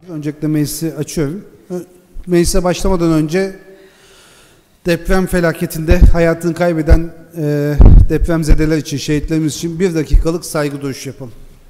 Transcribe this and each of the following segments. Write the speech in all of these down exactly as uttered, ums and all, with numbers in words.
Öncelikle meclisi açıyorum. Meclise başlamadan önce deprem felaketinde hayatını kaybeden e, depremzedeler için, şehitlerimiz için bir dakikalık saygı duruşu yapalım.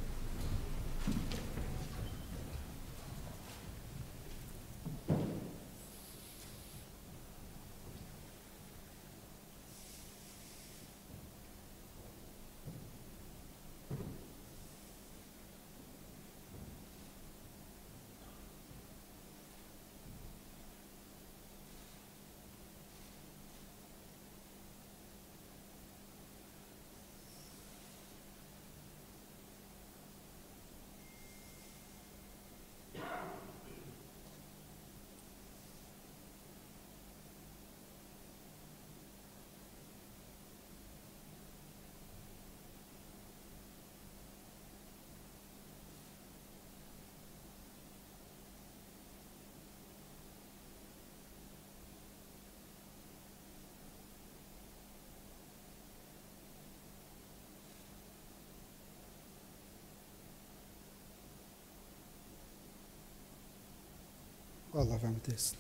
Allah rahmet eylesin.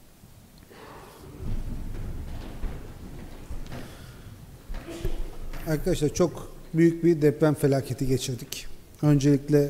Arkadaşlar çok büyük bir deprem felaketi geçirdik. Öncelikle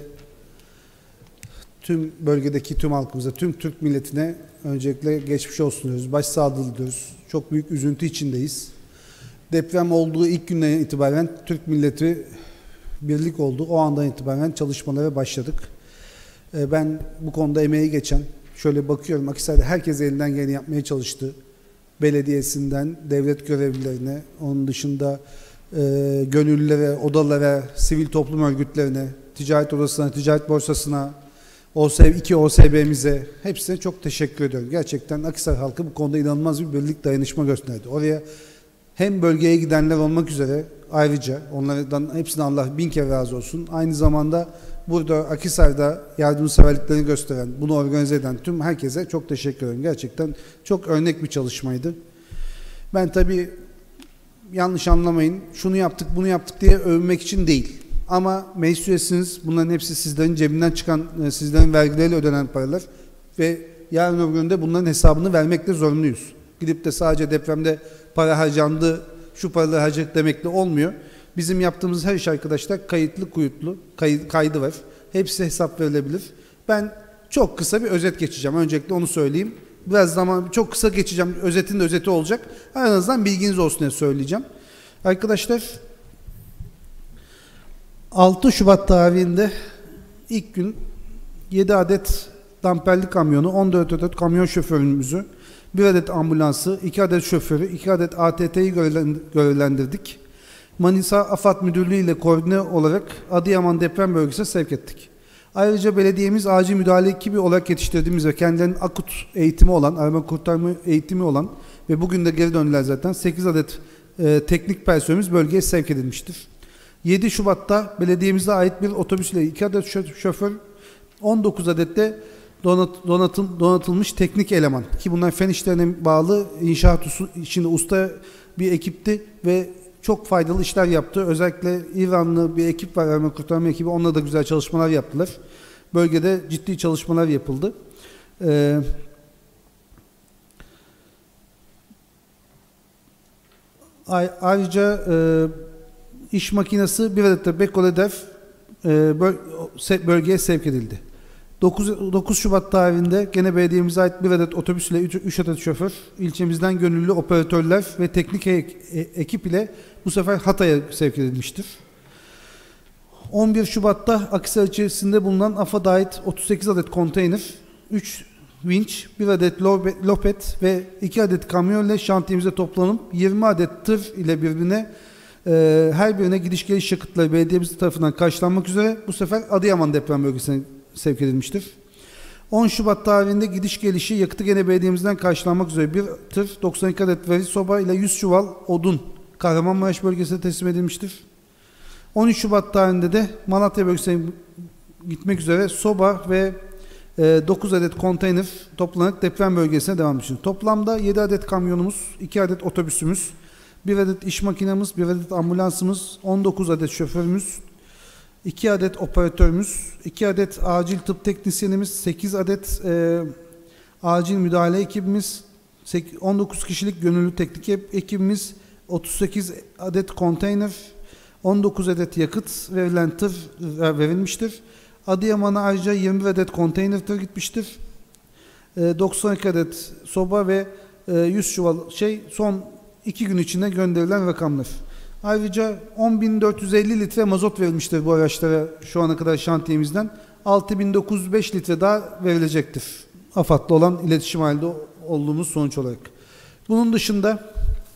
tüm bölgedeki tüm halkımıza, tüm Türk milletine öncelikle geçmiş olsun diyoruz. Başsağlığı diliyoruz. Çok büyük üzüntü içindeyiz. Deprem olduğu ilk günden itibaren Türk milleti birlik oldu. O andan itibaren çalışmalara başladık. Ben bu konuda emeği geçen, şöyle bakıyorum, Akhisar'da herkes elinden geleni yapmaya çalıştı. Belediyesinden devlet görevlilerine, onun dışında e, gönüllülere, odalara, sivil toplum örgütlerine, ticaret odasına, ticaret borsasına, O S B, iki O S B'mize hepsine çok teşekkür ediyorum. Gerçekten Akhisar halkı bu konuda inanılmaz bir birlik, dayanışma gösterdi. Oraya hem bölgeye gidenler olmak üzere ayrıca onlardan hepsine Allah bin kere razı olsun. Aynı zamanda burada Akhisar'da yardımseverliklerini gösteren, bunu organize eden tüm herkese çok teşekkür ederim. Gerçekten çok örnek bir çalışmaydı. Ben tabii yanlış anlamayın, şunu yaptık, bunu yaptık diye övünmek için değil. Ama meclis üyesiniz, bunların hepsi sizlerin cebinden çıkan, sizlerin vergileriyle ödenen paralar ve yarın öbür günde bunların hesabını vermekle zorunluyuz. Gidip de sadece depremde para harcandı, şu paraları harcadık demekle olmuyor. Bizim yaptığımız her iş arkadaşlar kayıtlı, kuyutlu, kayıt, kaydı var. Hepsi hesap verilebilir. Ben çok kısa bir özet geçeceğim. Öncelikle onu söyleyeyim. Biraz zaman çok kısa geçeceğim. Özetin de özeti olacak. En azından bilginiz olsun diye söyleyeceğim. Arkadaşlar altı Şubat tarihinde ilk gün yedi adet damperli kamyonu, on dört adet kamyon şoförümüzü, bir adet ambulansı, iki adet şoförü, iki adet A T T'yi görevlendirdik. Manisa AFAD Müdürlüğü ile koordine olarak Adıyaman deprem bölgesine sevk ettik. Ayrıca belediyemiz acil müdahale ekibi olarak yetiştirdiğimiz ve kendilerinin akut eğitimi olan, arama kurtarma eğitimi olan ve bugün de geri döndüler zaten sekiz adet e, teknik personelimiz bölgeye sevk edilmiştir. yedi Şubat'ta belediyemize ait bir otobüs ile iki adet şoför, on dokuz adet de donat, donatıl, donatılmış teknik eleman ki bunlar fen işlerine bağlı inşaat içinde usta bir ekipti ve çok faydalı işler yaptı. Özellikle İranlı bir ekip var, arama kurtarma ekibi. Onunla da güzel çalışmalar yaptılar. Bölgede ciddi çalışmalar yapıldı. Ee, ayrıca e, iş makinesi bir adet de Bekoledef e, bölgeye sevk edildi. dokuz Şubat tarihinde gene belediyemize ait bir adet otobüs ile üç adet şoför, ilçemizden gönüllü operatörler ve teknik ekip ile bu sefer Hatay'a sevk edilmiştir. on bir Şubat'ta Akhisar içerisinde bulunan AFAD'a ait otuz sekiz adet konteyner, üç vinç, bir adet lopet ve iki adet kamyon ile şantiyemize toplanıp yirmi adet tır ile birbirine e, her birine gidiş geliş yakıtları belediyemiz tarafından karşılanmak üzere bu sefer Adıyaman deprem bölgesine sevk edilmiştir. on Şubat tarihinde gidiş gelişi yakıtı gene belediyemizden karşılanmak üzere bir tır, doksan iki adet veri soba ile yüz çuval odun Kahramanmaraş bölgesine teslim edilmiştir. on üç Şubat tarihinde de Malatya bölgesine gitmek üzere soba ve e, dokuz adet konteyner toplanarak deprem bölgesine devam etmiştir. Toplamda yedi adet kamyonumuz, iki adet otobüsümüz, bir adet iş makinamız, bir adet ambulansımız, on dokuz adet şoförümüz, iki adet operatörümüz, iki adet acil tıp teknisyenimiz, sekiz adet e, acil müdahale ekibimiz, on dokuz kişilik gönüllü teknik ekibimiz, otuz sekiz adet konteyner, on dokuz adet yakıt verilen tır verilmiştir. Adıyaman'a ayrıca yirmi bir adet konteyner tır gitmiştir. doksan iki adet soba ve yüz çuval şey son iki gün içinde gönderilen rakamlar. Ayrıca on bin dört yüz elli litre mazot verilmiştir bu araçlara şu ana kadar şantiyemizden. altı bin dokuz yüz beş litre daha verilecektir. AFAD'la olan iletişim halinde olduğumuz sonuç olarak. Bunun dışında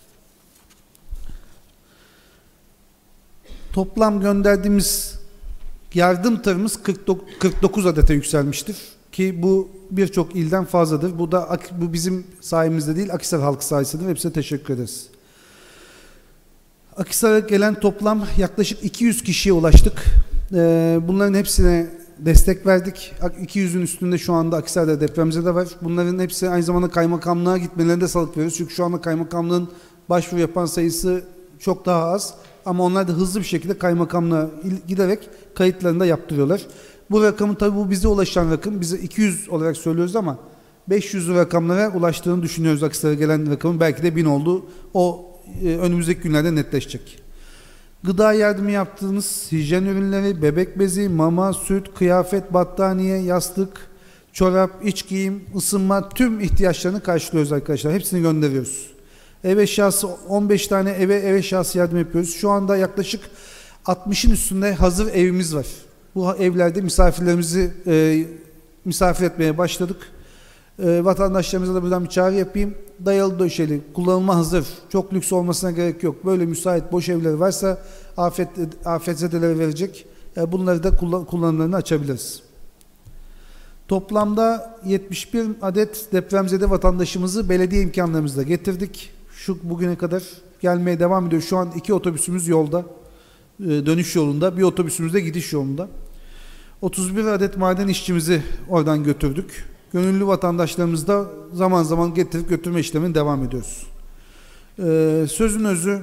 toplam gönderdiğimiz yardım tırımız kırk dokuz adete yükselmiştir. Ki bu birçok ilden fazladır. Bu da bu bizim sayemizde değil, Akhisar halkı sayesinde. Hepsine teşekkür ederiz. Akhisar'a gelen toplam yaklaşık iki yüz kişiye ulaştık. Bunların hepsine destek verdik. iki yüzün üstünde şu anda Akhisar'da depremzede var. Bunların hepsi aynı zamanda kaymakamlığa gitmelerine de sağlık veriyoruz. Çünkü şu anda kaymakamlığın başvuru yapan sayısı çok daha az. Ama onlar da hızlı bir şekilde kaymakamlığa giderek kayıtlarını da yaptırıyorlar. Bu rakamın tabi bu bize ulaşan rakım. Bize iki yüz olarak söylüyoruz ama beş yüz rakamlara ulaştığını düşünüyoruz Akhisar'a gelen rakamın. Belki de bin oldu. O e, önümüzdeki günlerde netleşecek. Gıda yardımı yaptığınız hijyen ürünleri, bebek bezi, mama, süt, kıyafet, battaniye, yastık, çorap, iç giyim, ısınma tüm ihtiyaçlarını karşılıyoruz arkadaşlar. Hepsini gönderiyoruz. Ev eşyası on beş tane eve ev eşyası yardım yapıyoruz. Şu anda yaklaşık altmışın üstünde hazır evimiz var. Bu evlerde misafirlerimizi e, misafir etmeye başladık. E, vatandaşlarımıza da buradan bir çağrı yapayım. Dayalı döşeli, kullanılma hazır, çok lüks olmasına gerek yok. Böyle müsait boş evler varsa afet, afetzedelere verecek. E, bunları da kullan, kullanımlarını açabiliriz. Toplamda yetmiş bir adet depremzede vatandaşımızı belediye imkanlarımızla getirdik. Şu bugüne kadar gelmeye devam ediyor. Şu an iki otobüsümüz yolda, dönüş yolunda, bir otobüsümüz de gidiş yolunda. otuz bir adet maden işçimizi oradan götürdük. Gönüllü vatandaşlarımız da zaman zaman getirip götürme işlemine devam ediyoruz. Ee, sözün özü,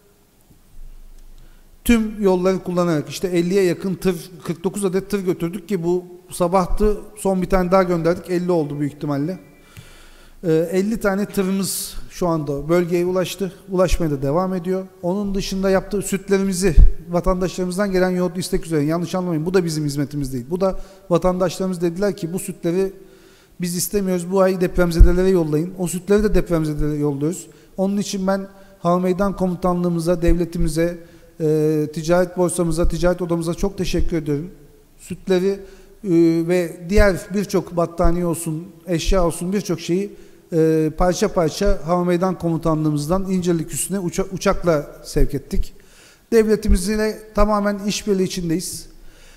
tüm yolları kullanarak işte elliye yakın tır, kırk dokuz adet tır götürdük ki bu sabahtı, son bir tane daha gönderdik, elli oldu büyük ihtimalle. Ee, elli tane tırımız şu anda bölgeye ulaştı, ulaşmaya da devam ediyor. Onun dışında yaptığı sütlerimizi vatandaşlarımızdan gelen yoğurt istek üzerine, yanlış anlamayın, bu da bizim hizmetimiz değil. Bu da vatandaşlarımız dediler ki bu sütleri biz istemiyoruz, bu ay depremzedelere yollayın. O sütleri de depremzedelere yolluyoruz. Onun için ben Havmeydan Komutanlığımıza, devletimize, e, ticaret borsamıza, ticaret odamıza çok teşekkür ediyorum. Sütleri e, ve diğer birçok battaniye olsun, eşya olsun birçok şeyi e, parça parça Havmeydan Komutanlığımızdan İncirlik üstüne uça, uçakla sevk ettik. Devletimizle tamamen işbirliği içindeyiz.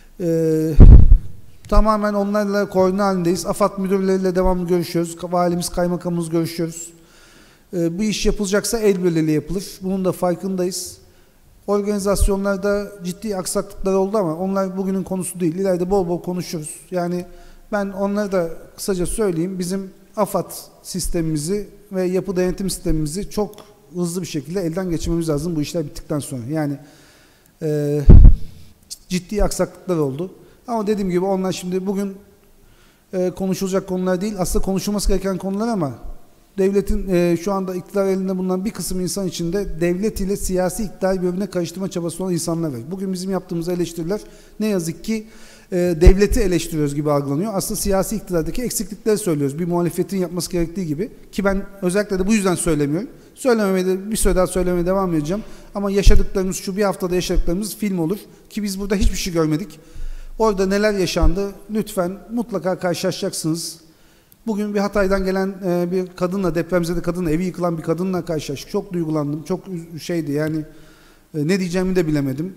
E, tamamen onlarla koordine halindeyiz. AFAD müdürleriyle devamlı görüşüyoruz. Valimiz, kaymakamımız görüşüyoruz. E, bu iş yapılacaksa el birliğiyle yapılır. Bunun da farkındayız. Organizasyonlarda ciddi aksaklıklar oldu ama onlar bugünün konusu değil. İleride bol bol konuşuruz. Yani ben onları da kısaca söyleyeyim. Bizim AFAD sistemimizi ve yapı denetim sistemimizi çok hızlı bir şekilde elden geçirmemiz lazım bu işler bittikten sonra. Yani e, ciddi aksaklıklar oldu. Ama dediğim gibi onlar şimdi bugün e, konuşulacak konular değil. Aslında konuşulması gereken konular ama devletin e, şu anda iktidar elinde bulunan bir kısım insan içinde devlet ile siyasi iktidar birbirine karıştırma çabası olan insanlar var. Bugün bizim yaptığımız eleştiriler ne yazık ki e, devleti eleştiriyoruz gibi algılanıyor. Aslında siyasi iktidardaki eksiklikleri söylüyoruz. Bir muhalefetin yapması gerektiği gibi. Ki ben özellikle de bu yüzden söylemiyorum. Söylememeye de bir süre daha söylemeye devam edeceğim. Ama yaşadıklarımız, şu bir haftada yaşadıklarımız film olur. Ki biz burada hiçbir şey görmedik. Orada neler yaşandı lütfen mutlaka karşılaşacaksınız. Bugün bir Hatay'dan gelen e, bir kadınla, depremzede kadınla, evi yıkılan bir kadınla karşılaştık. Çok duygulandım, çok şeydi yani e, ne diyeceğimi de bilemedim.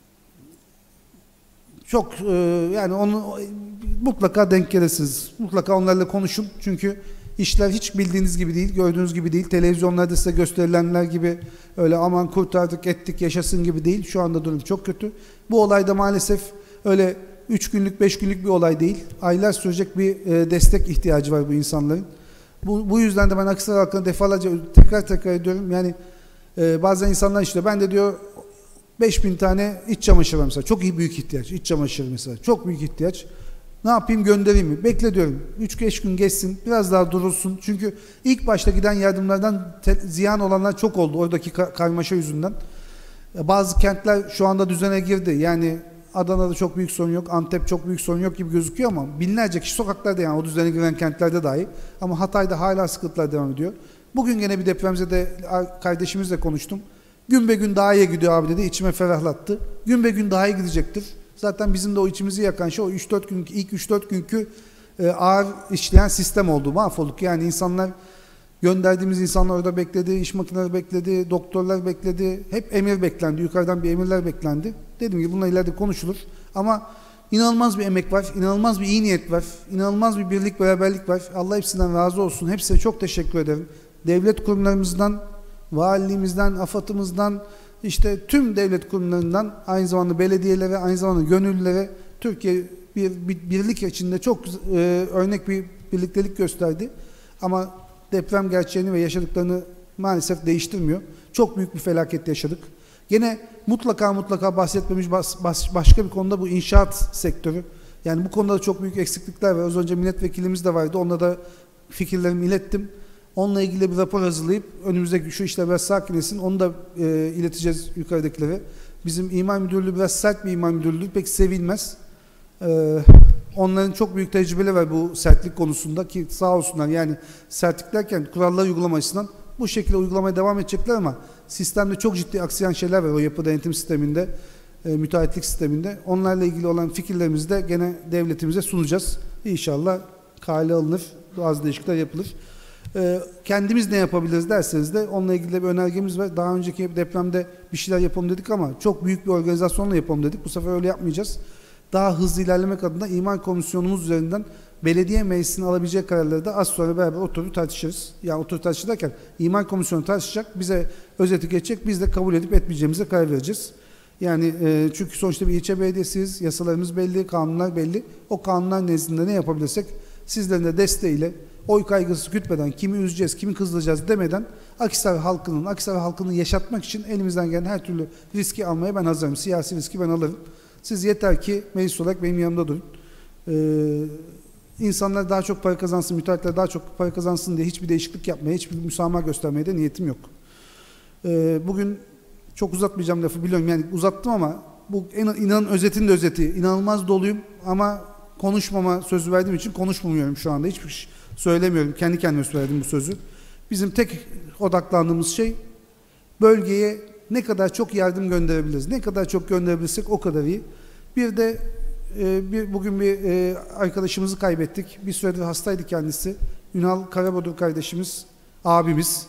Çok e, yani onu mutlaka denk gelirsiniz. Mutlaka onlarla konuşun çünkü işler hiç bildiğiniz gibi değil, gördüğünüz gibi değil. Televizyonlarda size gösterilenler gibi öyle aman kurtardık, ettik, yaşasın gibi değil. Şu anda durum çok kötü. Bu olayda maalesef öyle üç günlük, beş günlük bir olay değil. Aylar sürecek bir e, destek ihtiyacı var bu insanların. Bu, bu yüzden de ben Akhisar halkına defalarca tekrar tekrar ediyorum. Yani e, bazen insanlar işte ben de diyor beş bin tane iç çamaşırı var mesela. Çok iyi büyük ihtiyaç. İç çamaşırı mesela. Çok büyük ihtiyaç. Ne yapayım, göndereyim mi? Bekle diyorum. üç beş gün geçsin. Biraz daha durulsun. Çünkü ilk başta giden yardımlardan ziyan olanlar çok oldu. Oradaki karmaşa yüzünden. Bazı kentler şu anda düzene girdi. Yani Adana'da çok büyük sorun yok. Antep çok büyük sorun yok gibi gözüküyor ama binlerce kişi sokaklarda, yani o düzene giren kentlerde dahi. Ama Hatay'da hala sıkıntılar devam ediyor. Bugün gene bir depremzede kardeşimizle konuştum. Gün be gün daha iyi gidiyor abi dedi. İçime ferahlattı. Gün be gün daha iyi gidecektir. Zaten bizim de o içimizi yakan şey o üç dört günkü, ilk üç dört günkü e, ağır işleyen sistem oldu. Mahvolduk. Yani insanlar, gönderdiğimiz insanlar orada bekledi, iş makineleri bekledi, doktorlar bekledi. Hep emir beklendi. Yukarıdan bir emirler beklendi. Dedim ki bununla ileride konuşulur. Ama inanılmaz bir emek var, inanılmaz bir iyi niyet var, inanılmaz bir birlik, beraberlik var. Allah hepsinden razı olsun. Hepsine çok teşekkür ederim. Devlet kurumlarımızdan, valiliğimizden, AFAD'ımızdan, işte tüm devlet kurumlarından, aynı zamanda belediyelere, aynı zamanda gönüllülere, Türkiye bir, bir birlik içinde çok e, örnek bir birliktelik gösterdi. Ama deprem gerçeğini ve yaşadıklarını maalesef değiştirmiyor. Çok büyük bir felaket yaşadık. Gene mutlaka mutlaka bahsetmemiş bas, bas, başka bir konuda bu inşaat sektörü. Yani bu konuda da çok büyük eksiklikler var. Az önce milletvekilimiz de vardı. Onunla da fikirlerimi ilettim. Onunla ilgili bir rapor hazırlayıp önümüzdeki şu işler biraz sakinlesin. Onu da e, ileteceğiz yukarıdakilere. Bizim imar müdürlüğü biraz sert bir imar müdürlüğü. Pek sevilmez. E, onların çok büyük tecrübeleri var bu sertlik konusunda ki sağ olsunlar. Yani sertlik derken kuralları uygulama açısından bu şekilde uygulamaya devam edecekler ama sistemde çok ciddi aksayan şeyler var o yapı denetim sisteminde, e, müteahhitlik sisteminde. Onlarla ilgili olan fikirlerimizi de gene devletimize sunacağız. İnşallah kale alınır, bazı değişiklikler yapılır. E, kendimiz ne yapabiliriz derseniz de onunla ilgili bir önergemiz var. Daha önceki depremde bir şeyler yapalım dedik ama çok büyük bir organizasyonla yapalım dedik. Bu sefer öyle yapmayacağız. Daha hızlı ilerlemek adına imar komisyonumuz üzerinden belediye meclisinin alabileceği kararları da az sonra beraber oturup tartışırız. Yani oturup tartışırken imar komisyonu tartışacak, bize özeti geçecek, biz de kabul edip etmeyeceğimize karar vereceğiz. Yani e, çünkü sonuçta bir ilçe belediyesiyiz, yasalarımız belli, kanunlar belli. O kanunlar nezdinde ne yapabilirsek sizlerin de desteğiyle oy kaygısı gütmeden, kimi üzeceğiz, kimi kızdıracağız demeden Akhisar halkının, Akhisar halkını yaşatmak için elimizden gelen her türlü riski almaya ben hazırım. Siyasi riski ben alırım. Siz yeter ki meclis olarak benim yanımda durun. Ee, insanlar daha çok para kazansın, müteahhitler daha çok para kazansın diye hiçbir değişiklik yapmaya, hiçbir müsamaha göstermeye de niyetim yok. Ee, bugün çok uzatmayacağım lafı biliyorum, yani uzattım ama bu inanın özetin de özeti. İnanılmaz doluyum ama konuşmama sözü verdiğim için konuşmuyorum şu anda. Hiçbir şey söylemiyorum. Kendi kendime söyledim bu sözü. Bizim tek odaklandığımız şey bölgeye ne kadar çok yardım gönderebiliriz. Ne kadar çok gönderebilirsek o kadar iyi. Bir de e, bir, bugün bir e, arkadaşımızı kaybettik. Bir süredir hastaydı kendisi. Ünal Karabodur kardeşimiz, abimiz,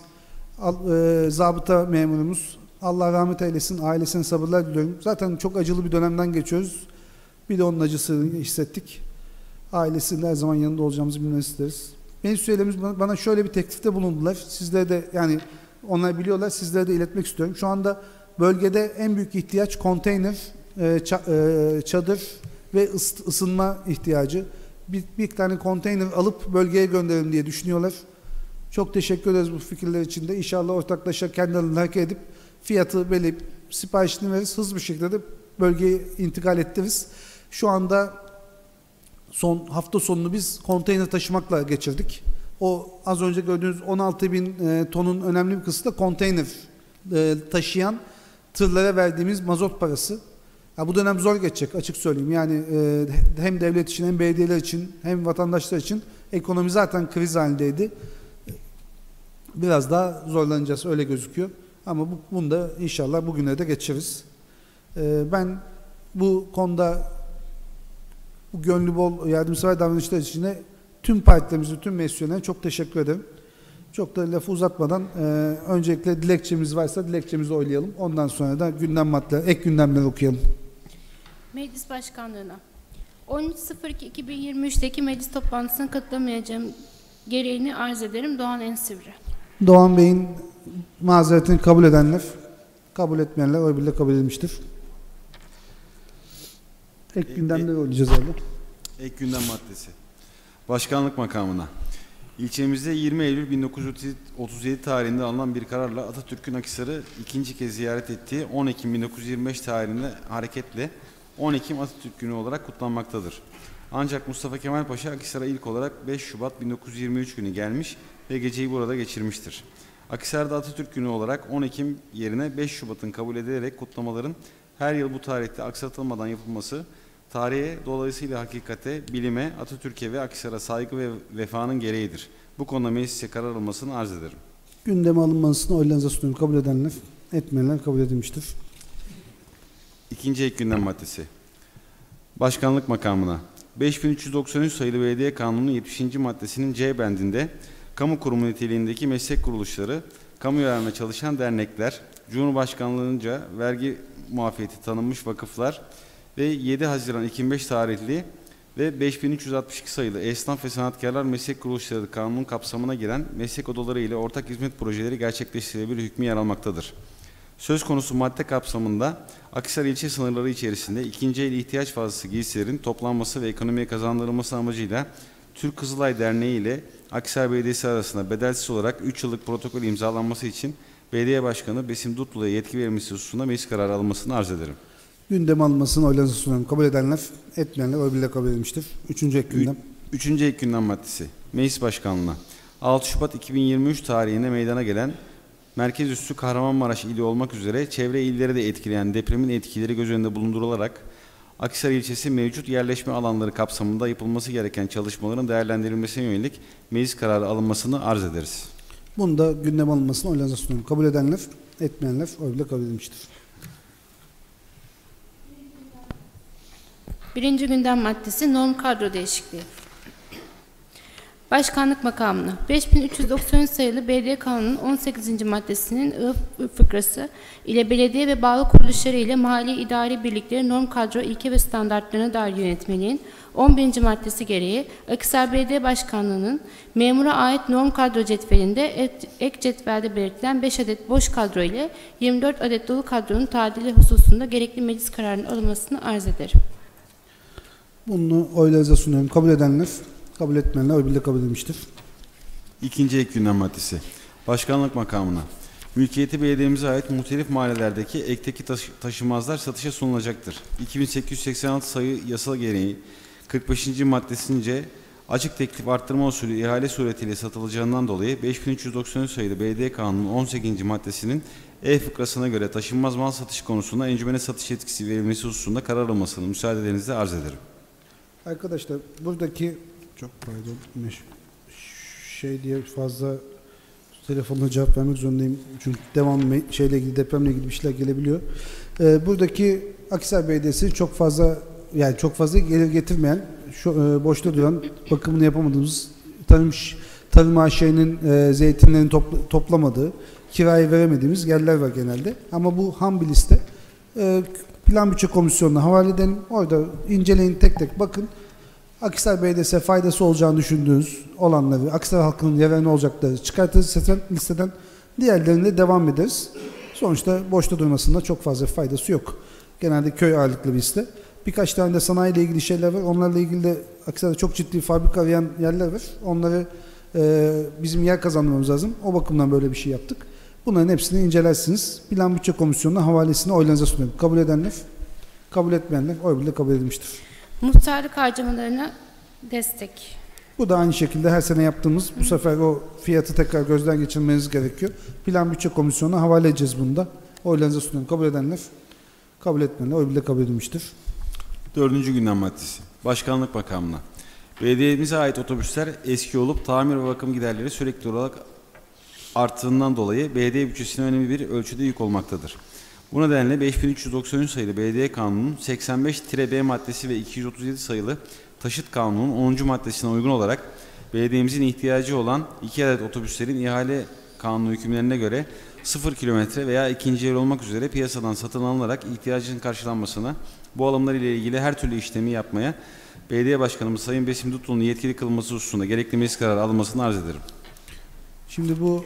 e, zabıta memurumuz. Allah rahmet eylesin, ailesine sabırlar diliyorum. Zaten çok acılı bir dönemden geçiyoruz. Bir de onun acısını hissettik. Ailesinin her zaman yanında olacağımızı bilmeni isteriz. Meclis üyelerimiz bana şöyle bir teklifte bulundular. Sizlere de, yani onlar biliyorlar, sizlere de iletmek istiyorum. Şu anda bölgede en büyük ihtiyaç konteyner, çadır ve ısınma ihtiyacı. Bir, bir tane konteyner alıp bölgeye gönderelim diye düşünüyorlar. Çok teşekkür ederiz bu fikirler için de. İnşallah ortaklaşa kendi alanına hareket edip fiyatı belirleyip siparişini veririz. Hızlı bir şekilde de bölgeye intikal ettiririz. Şu anda son hafta sonunu biz konteyner taşımakla geçirdik. O az önce gördüğünüz on altı bin e, tonun önemli bir kısmı da konteyner e, taşıyan tırlara verdiğimiz mazot parası. Ya bu dönem zor geçecek açık söyleyeyim. Yani e, hem devlet için hem belediyeler için hem vatandaşlar için ekonomi zaten kriz halindeydi. Biraz daha zorlanacağız öyle gözüküyor. Ama bu, bunu da inşallah bugüne de geçiririz. E, ben bu konuda bu gönlü bol yardımsever davranışlar için de tüm partilerimizin, tüm meclislerine çok teşekkür ederim. Çok da lafı uzatmadan e, öncelikle dilekçemiz varsa dilekçemizi oylayalım. Ondan sonra da gündem maddeleri, ek gündemleri okuyalım. Meclis Başkanlığı'na on üç sıfır iki iki bin yirmi üç'teki meclis toplantısına katılamayacağım gereğini arz ederim. Doğan Ensivri. Doğan Bey'in mazeretini kabul edenler, kabul etmeyenler oy birliğiyle kabul edilmiştir. Ek gündemleri oylayacağız abi. Ek gündem maddesi. Başkanlık makamına. İlçemizde yirmi Eylül bin dokuz yüz otuz yedi tarihinde alınan bir kararla Atatürk'ün Akhisar'ı ikinci kez ziyaret ettiği on Ekim bin dokuz yüz yirmi beş tarihinde hareketle on Ekim Atatürk Günü olarak kutlanmaktadır. Ancak Mustafa Kemal Paşa Akhisar'a ilk olarak beş Şubat bin dokuz yüz yirmi üç günü gelmiş ve geceyi burada geçirmiştir. Akhisar'da Atatürk Günü olarak on Ekim yerine beş Şubat'ın kabul edilerek kutlamaların her yıl bu tarihte aksatılmadan yapılması, tarihe, dolayısıyla hakikate, bilime, Atatürk'e ve Akhisar'a saygı ve vefanın gereğidir. Bu konuda meclise karar alınmasını arz ederim. Gündeme alınmasını oylarınıza sunuyorum. Kabul edenler, etmeyenler kabul edilmiştir. İkinci ek gündem maddesi. Başkanlık makamına. beş bin üç yüz doksan üç sayılı Belediye Kanunu'nun yetmişinci maddesinin C bendinde kamu kurumu niteliğindeki meslek kuruluşları, kamu yararına çalışan dernekler, Cumhurbaşkanlığınca vergi muafiyeti tanınmış vakıflar ve yedi Haziran iki bin beş tarihli ve beş bin üç yüz altmış iki sayılı Esnaf ve Sanatkarlar Meslek Kuruluşları Kanunun kapsamına giren meslek odaları ile ortak hizmet projeleri gerçekleştirilebilir hükmü yer almaktadır. Söz konusu madde kapsamında Akhisar ilçe sınırları içerisinde ikinci el ihtiyaç fazlası giysilerin toplanması ve ekonomiye kazandırılması amacıyla Türk Kızılay Derneği ile Akhisar Belediyesi arasında bedelsiz olarak üç yıllık protokol imzalanması için Belediye Başkanı Besim Dutlu'ya yetki verilmesi hususunda meclis kararı alınmasını arz ederim. Gündeme alınmasını oylarınıza sunuyorum. Kabul edenler, etmeyenler oy birliğiyle kabul edilmiştir. Üçüncü ek gündem. Üçüncü ek gündem maddesi. Meclis Başkanlığı'na. altı Şubat iki bin yirmi üç tarihinde meydana gelen merkez üssü Kahramanmaraş ili olmak üzere çevre illeri de etkileyen depremin etkileri göz önünde bulundurularak Akhisar ilçesi mevcut yerleşme alanları kapsamında yapılması gereken çalışmaların değerlendirilmesine yönelik meclis kararı alınmasını arz ederiz. Bunu da gündeme alınmasını oylarınıza sunuyorum. Kabul edenler, etmeyenler oy birliğiyle kabul edilmiştir. Birinci gündem maddesi norm kadro değişikliği. Başkanlık makamına. beş bin üç yüz doksan üç sayılı Belediye Kanunu'nun on sekizinci maddesinin I fıkrası ile belediye ve bağlı kuruluşları ile mahalli idari birlikleri norm kadro ilke ve standartlarına dair yönetmeliğin on birinci maddesi gereği Akhisar Belediye Başkanlığı'nın memura ait norm kadro cetvelinde ek cetvelde belirtilen beş adet boş kadro ile yirmi dört adet dolu kadronun tadili hususunda gerekli meclis kararının alınmasını arz ederim. Bunu oylarınıza sunuyorum. Kabul edenler, kabul etmeyenler oy birliğiyle kabul edilmiştir. İkinci ek gündem maddesi. Başkanlık makamına. Mülkiyeti belediyemize ait muhtelif mahallelerdeki ekteki taşı taşınmazlar satışa sunulacaktır. iki bin sekiz yüz seksen altı sayı yasa gereği kırk beşinci maddesince açık teklif arttırma usulü ihale suretiyle satılacağından dolayı beş bin üç yüz doksan üç sayılı Belediye Kanunu'nun on sekizinci maddesinin E fıkrasına göre taşınmaz mal satış konusunda encümene satış yetkisi verilmesi hususunda karar alınmasını müsaadenizle arz ederim. Arkadaşlar buradaki çok pardon şey diye fazla telefonla cevap vermek zorundayım. Çünkü devamlı şeyle ilgili depremle ilgili bir şeyler gelebiliyor. Ee, buradaki Akhisar Belediyesi çok fazla yani çok fazla gelir getirmeyen şu e, boşta duran bakımını yapamadığımız tarım tarım aşeğinin e, zeytinlerini topla, toplamadığı kiraya veremediğimiz yerler var genelde. Ama bu ham bir liste. E, Plan Bütçe Komisyonu'na havale edelim. Orada inceleyin, tek tek bakın. Akhisar Belediyesi'ne faydası olacağını düşündüğünüz olanları, Akhisar halkının yararına olacakları çıkartırız listeden, listeden. Diğerlerine devam ederiz. Sonuçta boşta durmasında çok fazla faydası yok. Genelde köy ağırlıklı bir liste. Birkaç tane de sanayiyle ilgili şeyler var. Onlarla ilgili de Akhisar'da çok ciddi fabrika arayan yerler var. Onları e, bizim yer kazanmamız lazım. O bakımdan böyle bir şey yaptık. Bunların hepsini incelersiniz. Plan Bütçe Komisyonu'na havalesini oylarınıza sunuyorum. Kabul edenler, kabul etmeyenler oy birliğiyle kabul edilmiştir. Muhtarlık harcamalarına destek. Bu da aynı şekilde her sene yaptığımız, bu sefer o fiyatı tekrar gözden geçirmeniz gerekiyor. Plan Bütçe Komisyonu'na havale edeceğiz bunu da. Oylarınıza sunuyorum. Kabul edenler, kabul etmeyenler oy birliğiyle kabul edilmiştir. Dördüncü gündem maddesi. Başkanlık makamına. Belediyemize ait otobüsler eski olup tamir ve bakım giderleri sürekli olarak arttığından dolayı belediye bütçesine önemli bir ölçüde yük olmaktadır. Bu nedenle beş bin üç yüz doksan üç sayılı Belediye Kanunu'nun seksen beş B maddesi ve iki yüz otuz yedi sayılı Taşıt Kanunu'nun onuncu maddesine uygun olarak belediyemizin ihtiyacı olan iki adet otobüslerin ihale kanunu hükümlerine göre sıfır kilometre veya ikinci el olmak üzere piyasadan satın alınarak ihtiyacının karşılanmasına, bu alımlar ile ilgili her türlü işlemi yapmaya Belediye Başkanımız Sayın Besim Dutlu'nun yetkili kılınması hususunda gerekli meclis kararı alınmasını arz ederim. Şimdi bu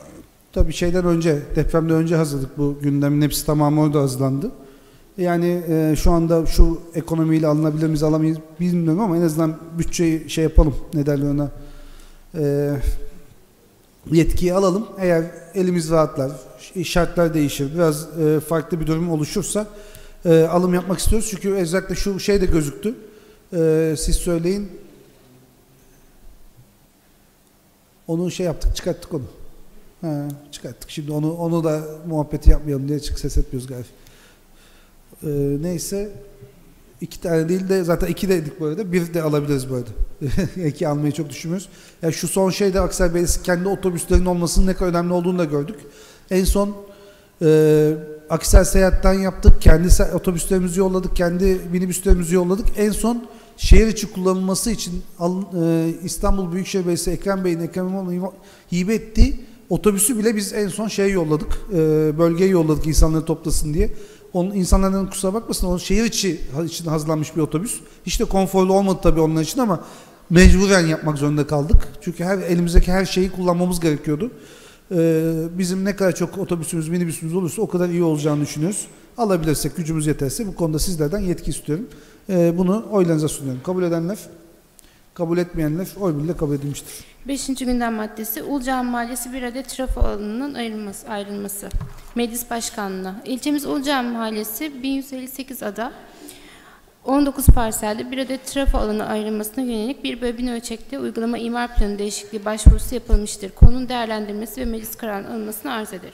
tabii şeyden önce, depremden önce hazırladık. Bu gündemin hepsi tamamı orada hazırlandı. Yani e, şu anda şu ekonomiyle alınabilir miyiz, alamayız bilmiyorum ama en azından bütçeyi şey yapalım. Ne derler ona? e, yetkiyi alalım. Eğer elimiz rahatlar, şartlar değişir, biraz e, farklı bir durum oluşursa e, alım yapmak istiyoruz. Çünkü özellikle şu şey de gözüktü. E, siz söyleyin. Onu şey yaptık, çıkarttık onu. Ha, çıkarttık. Şimdi onu onu da muhabbeti yapmayalım diye çık ses etmiyoruz galiba. Ee, neyse iki tane değil de zaten iki dedik bu arada. Bir de alabiliriz bu arada. İki almayı çok düşünmüyoruz. Yani şu son şeyde Aksaray Belediyesi kendi otobüslerinin olmasının ne kadar önemli olduğunu da gördük. En son e, Aksaray Seyahat'ten yaptık. Kendi otobüslerimizi yolladık. Kendi minibüslerimizi yolladık. En son şehir içi kullanılması için e, İstanbul Büyükşehir Belediyesi Ekrem Bey'in Ekrem İmamoğlu'nun hibe ettiği otobüsü bile biz en son şeye yolladık. E, bölgeye yolladık insanları toplasın diye. Onun insanların kusura bakmasın, o şehir içi için hazırlanmış bir otobüs. Hiç de konforlu olmadı tabii onlar için ama mecburen yapmak zorunda kaldık. Çünkü her elimizdeki her şeyi kullanmamız gerekiyordu. Ee, bizim ne kadar çok otobüsümüz, minibüsümüz olursa o kadar iyi olacağını düşünüyoruz. Alabilirsek, gücümüz yeterse bu konuda sizlerden yetki istiyorum. Ee, bunu oylarınıza sunuyorum. Kabul edenler, kabul etmeyenler oy birliğiyle kabul edilmiştir. Beşinci gündem maddesi Uludağ Mahallesi bir adet trafo alanının ayrılması. ayrılması. Meclis Başkanlığı'na. İlçemiz Uludağ Mahallesi bin yüz elli sekiz ada on dokuz parselde bir adet trafo alanı ayrılmasına yönelik bir bölü bin ölçekte uygulama imar planı değişikliği başvurusu yapılmıştır. Konunun değerlendirilmesi ve meclis kararının alınmasını arz ederim.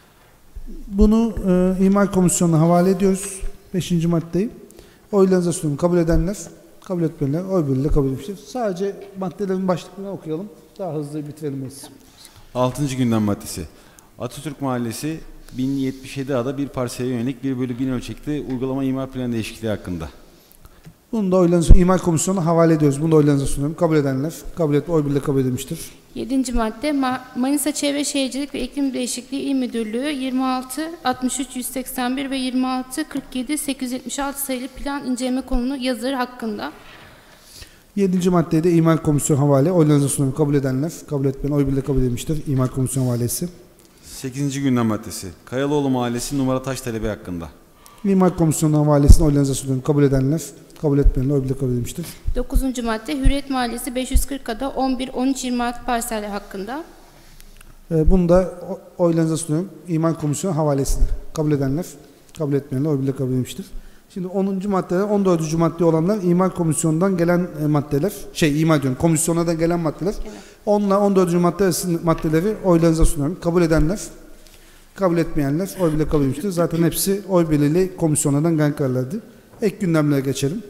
Bunu e, imar komisyonuna havale ediyoruz. Beşinci maddeyi. Oylarınıza sunuyorum. Kabul edenler, kabul etmeyenler oy birliğiyle kabul edilmiştir. Sadece maddelerin başlıklarını okuyalım. Daha hızlı bitirelim meclis. Altıncı gündem maddesi. Atatürk Mahallesi bin yetmiş yedi ada bir parsele yönelik bir bölü bin ölçekli uygulama imar planı değişikliği hakkında. Bunu da oylarınıza, imar komisyonuna havale ediyoruz. Bunu da oylarınıza sunuyorum. Kabul edenler, kabul et, oy birliğiyle kabul edilmiştir. Yedinci madde Ma Manisa Çevre Şehircilik ve İklim Değişikliği İl Müdürlüğü yirmi altı altmış üç yüz seksen bir ve yirmi altı kırk yedi sekiz yüz yetmiş altı sayılı plan inceleme konulu yazıları hakkında. Yedinci maddeye de imar komisyonu havale. Oylarınıza sunuyorum. Kabul edenler, kabul etmeyen oy birliğiyle kabul edilmiştir. İmar komisyonu havalesi. Sekizinci gündem maddesi. Kayalıoğlu Mahallesi numara taş talebi hakkında. İmar komisyonu havalesini oylarınıza sunuyorum. Kabul edenler, kabul etmeyenler oy birliğiyle kabul edilmiştir. Dokuzuncu madde Hürriyet Mahallesi beş yüz kırk ada on bir on üç yirmi altı parseller hakkında. Bunu da oylarınıza sunuyorum. İmar komisyonu havalesini. Kabul edenler, kabul etmeyenler oy birliğiyle kabul edilmiştir. Şimdi onuncu maddeler, on dördüncü madde olanlar imar komisyonundan gelen maddeler, şey imar diyorum, komisyona da gelen maddeler. Evet. Onunla on dördüncü madde maddeleri oylarınıza sunuyorum. Kabul edenler, kabul etmeyenler oy birliğiyle kabul edilmiştir. Zaten hepsi oy birliğiyle komisyonlardan gelen kararlardı. Ek gündemlere geçelim.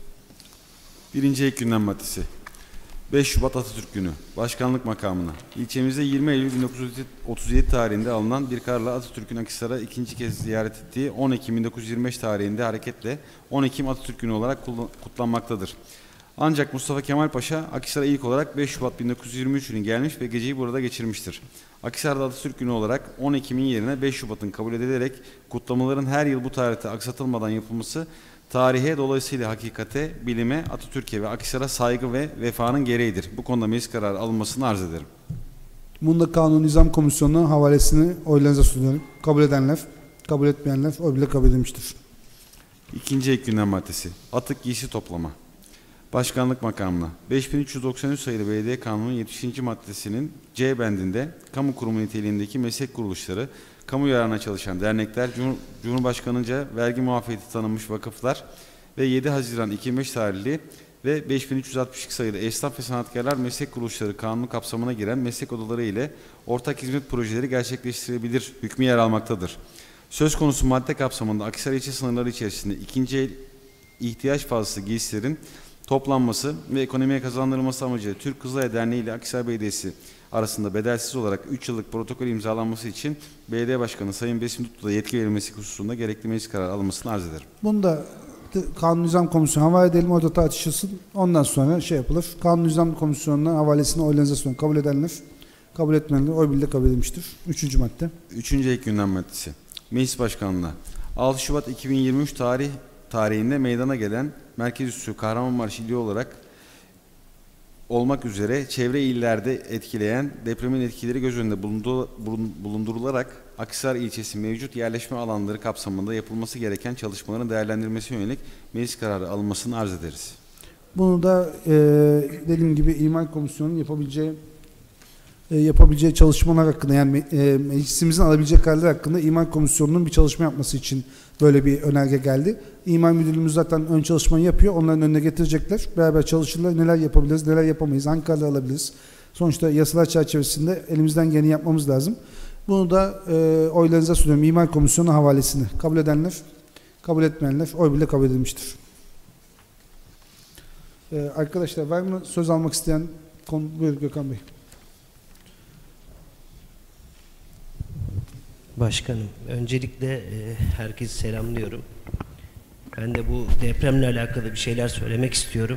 Birinci ek gündem maddesi. beş Şubat Atatürk Günü. Başkanlık makamına. İlçemizde yirmi Eylül bin dokuz yüz otuz yedi tarihinde alınan bir kararla Atatürk'ün Akhisar'a ikinci kez ziyaret ettiği on Ekim bin dokuz yüz yirmi beş tarihinde hareketle on Ekim Atatürk Günü olarak kutlanmaktadır. Ancak Mustafa Kemal Paşa Akhisar'a ilk olarak beş Şubat bin dokuz yüz yirmi üç günü gelmiş ve geceyi burada geçirmiştir. Akhisar'da Atatürk Günü olarak on Ekim'in yerine beş Şubat'ın kabul edilerek kutlamaların her yıl bu tarihte aksatılmadan yapılması tarihe, dolayısıyla hakikate, bilime, Atatürk'e ve Akhisar'a saygı ve vefanın gereğidir. Bu konuda meclis kararı alınmasını arz ederim. Bunda Kanun Nizam Komisyonu'nun havalesini oylarınıza sunuyorum. Kabul edenler, kabul etmeyenler oy birliğiyle kabul edilmiştir. İkinci ek gündem maddesi. Atık giysi toplama. Başkanlık makamına. beş bin üç yüz doksan üç sayılı Belediye Kanunu'nun yetmişinci maddesinin C bendinde kamu kurumu niteliğindeki meslek kuruluşları, kamu yararına çalışan dernekler, Cumhur, Cumhurbaşkanınca vergi muafiyeti tanınmış vakıflar ve yedi Haziran iki bin beş tarihli ve beş bin üç yüz altmış iki sayılı Esnaf ve Sanatkarlar Meslek Kuruluşları Kanunu kapsamına giren meslek odaları ile ortak hizmet projeleri gerçekleştirebilir hükmü yer almaktadır. Söz konusu madde kapsamında Akhisar ilçe sınırları içerisinde ikinci el ihtiyaç fazlası giysilerin toplanması ve ekonomiye kazandırılması amacıyla Türk Kızılay Derneği ile Akhisar Belediyesi arasında bedelsiz olarak üç yıllık protokol imzalanması için Belediye Başkanı Sayın Besim Tutlu'da yetki verilmesi hususunda gerekli meclis kararı alınmasını arz ederim. Bunu da Kanun Nizam Komisyonu havale edelim, orada tartışılsın. Ondan sonra şey yapılır. Kanun Nizam Komisyonu'nun havalesini oylarınıza sunuyorum. Kabul edenler, kabul etmeyenler oy birliğiyle kabul edilmiştir. Üçüncü madde. Üçüncü ek gündem maddesi. Meclis Başkanlığı'na. altı Şubat iki bin yirmi üç tarih tarihinde meydana gelen Merkez Üssü Kahramanmaraş ili olarak olmak üzere çevre illerde etkileyen depremin etkileri göz önünde bulundurularak Akhisar ilçesi mevcut yerleşme alanları kapsamında yapılması gereken çalışmaların değerlendirilmesi yönelik meclis kararı alınmasını arz ederiz. Bunu da e, dediğim gibi imar komisyonunun yapabileceği e, yapabileceği çalışmalar hakkında, yani e, meclisimizin alabilecek kararlar hakkında İmar Komisyonu'nun bir çalışma yapması için böyle bir önerge geldi. İmar Müdürlüğümüz zaten ön çalışmayı yapıyor. Onların önüne getirecekler. Beraber çalışırlar. Neler yapabiliriz, neler yapamayız, hangi kararlar alabiliriz. Sonuçta yasalar çerçevesinde elimizden geleni yapmamız lazım. Bunu da e, oylarınıza sunuyorum. İmar Komisyonu havalesini. Kabul edenler, kabul etmeyenler oy bile kabul edilmiştir. Ee, arkadaşlar var mı söz almak isteyen? Konu, buyur Gökhan Bey. Başkanım, öncelikle e, herkesi selamlıyorum. Ben de bu depremle alakalı bir şeyler söylemek istiyorum.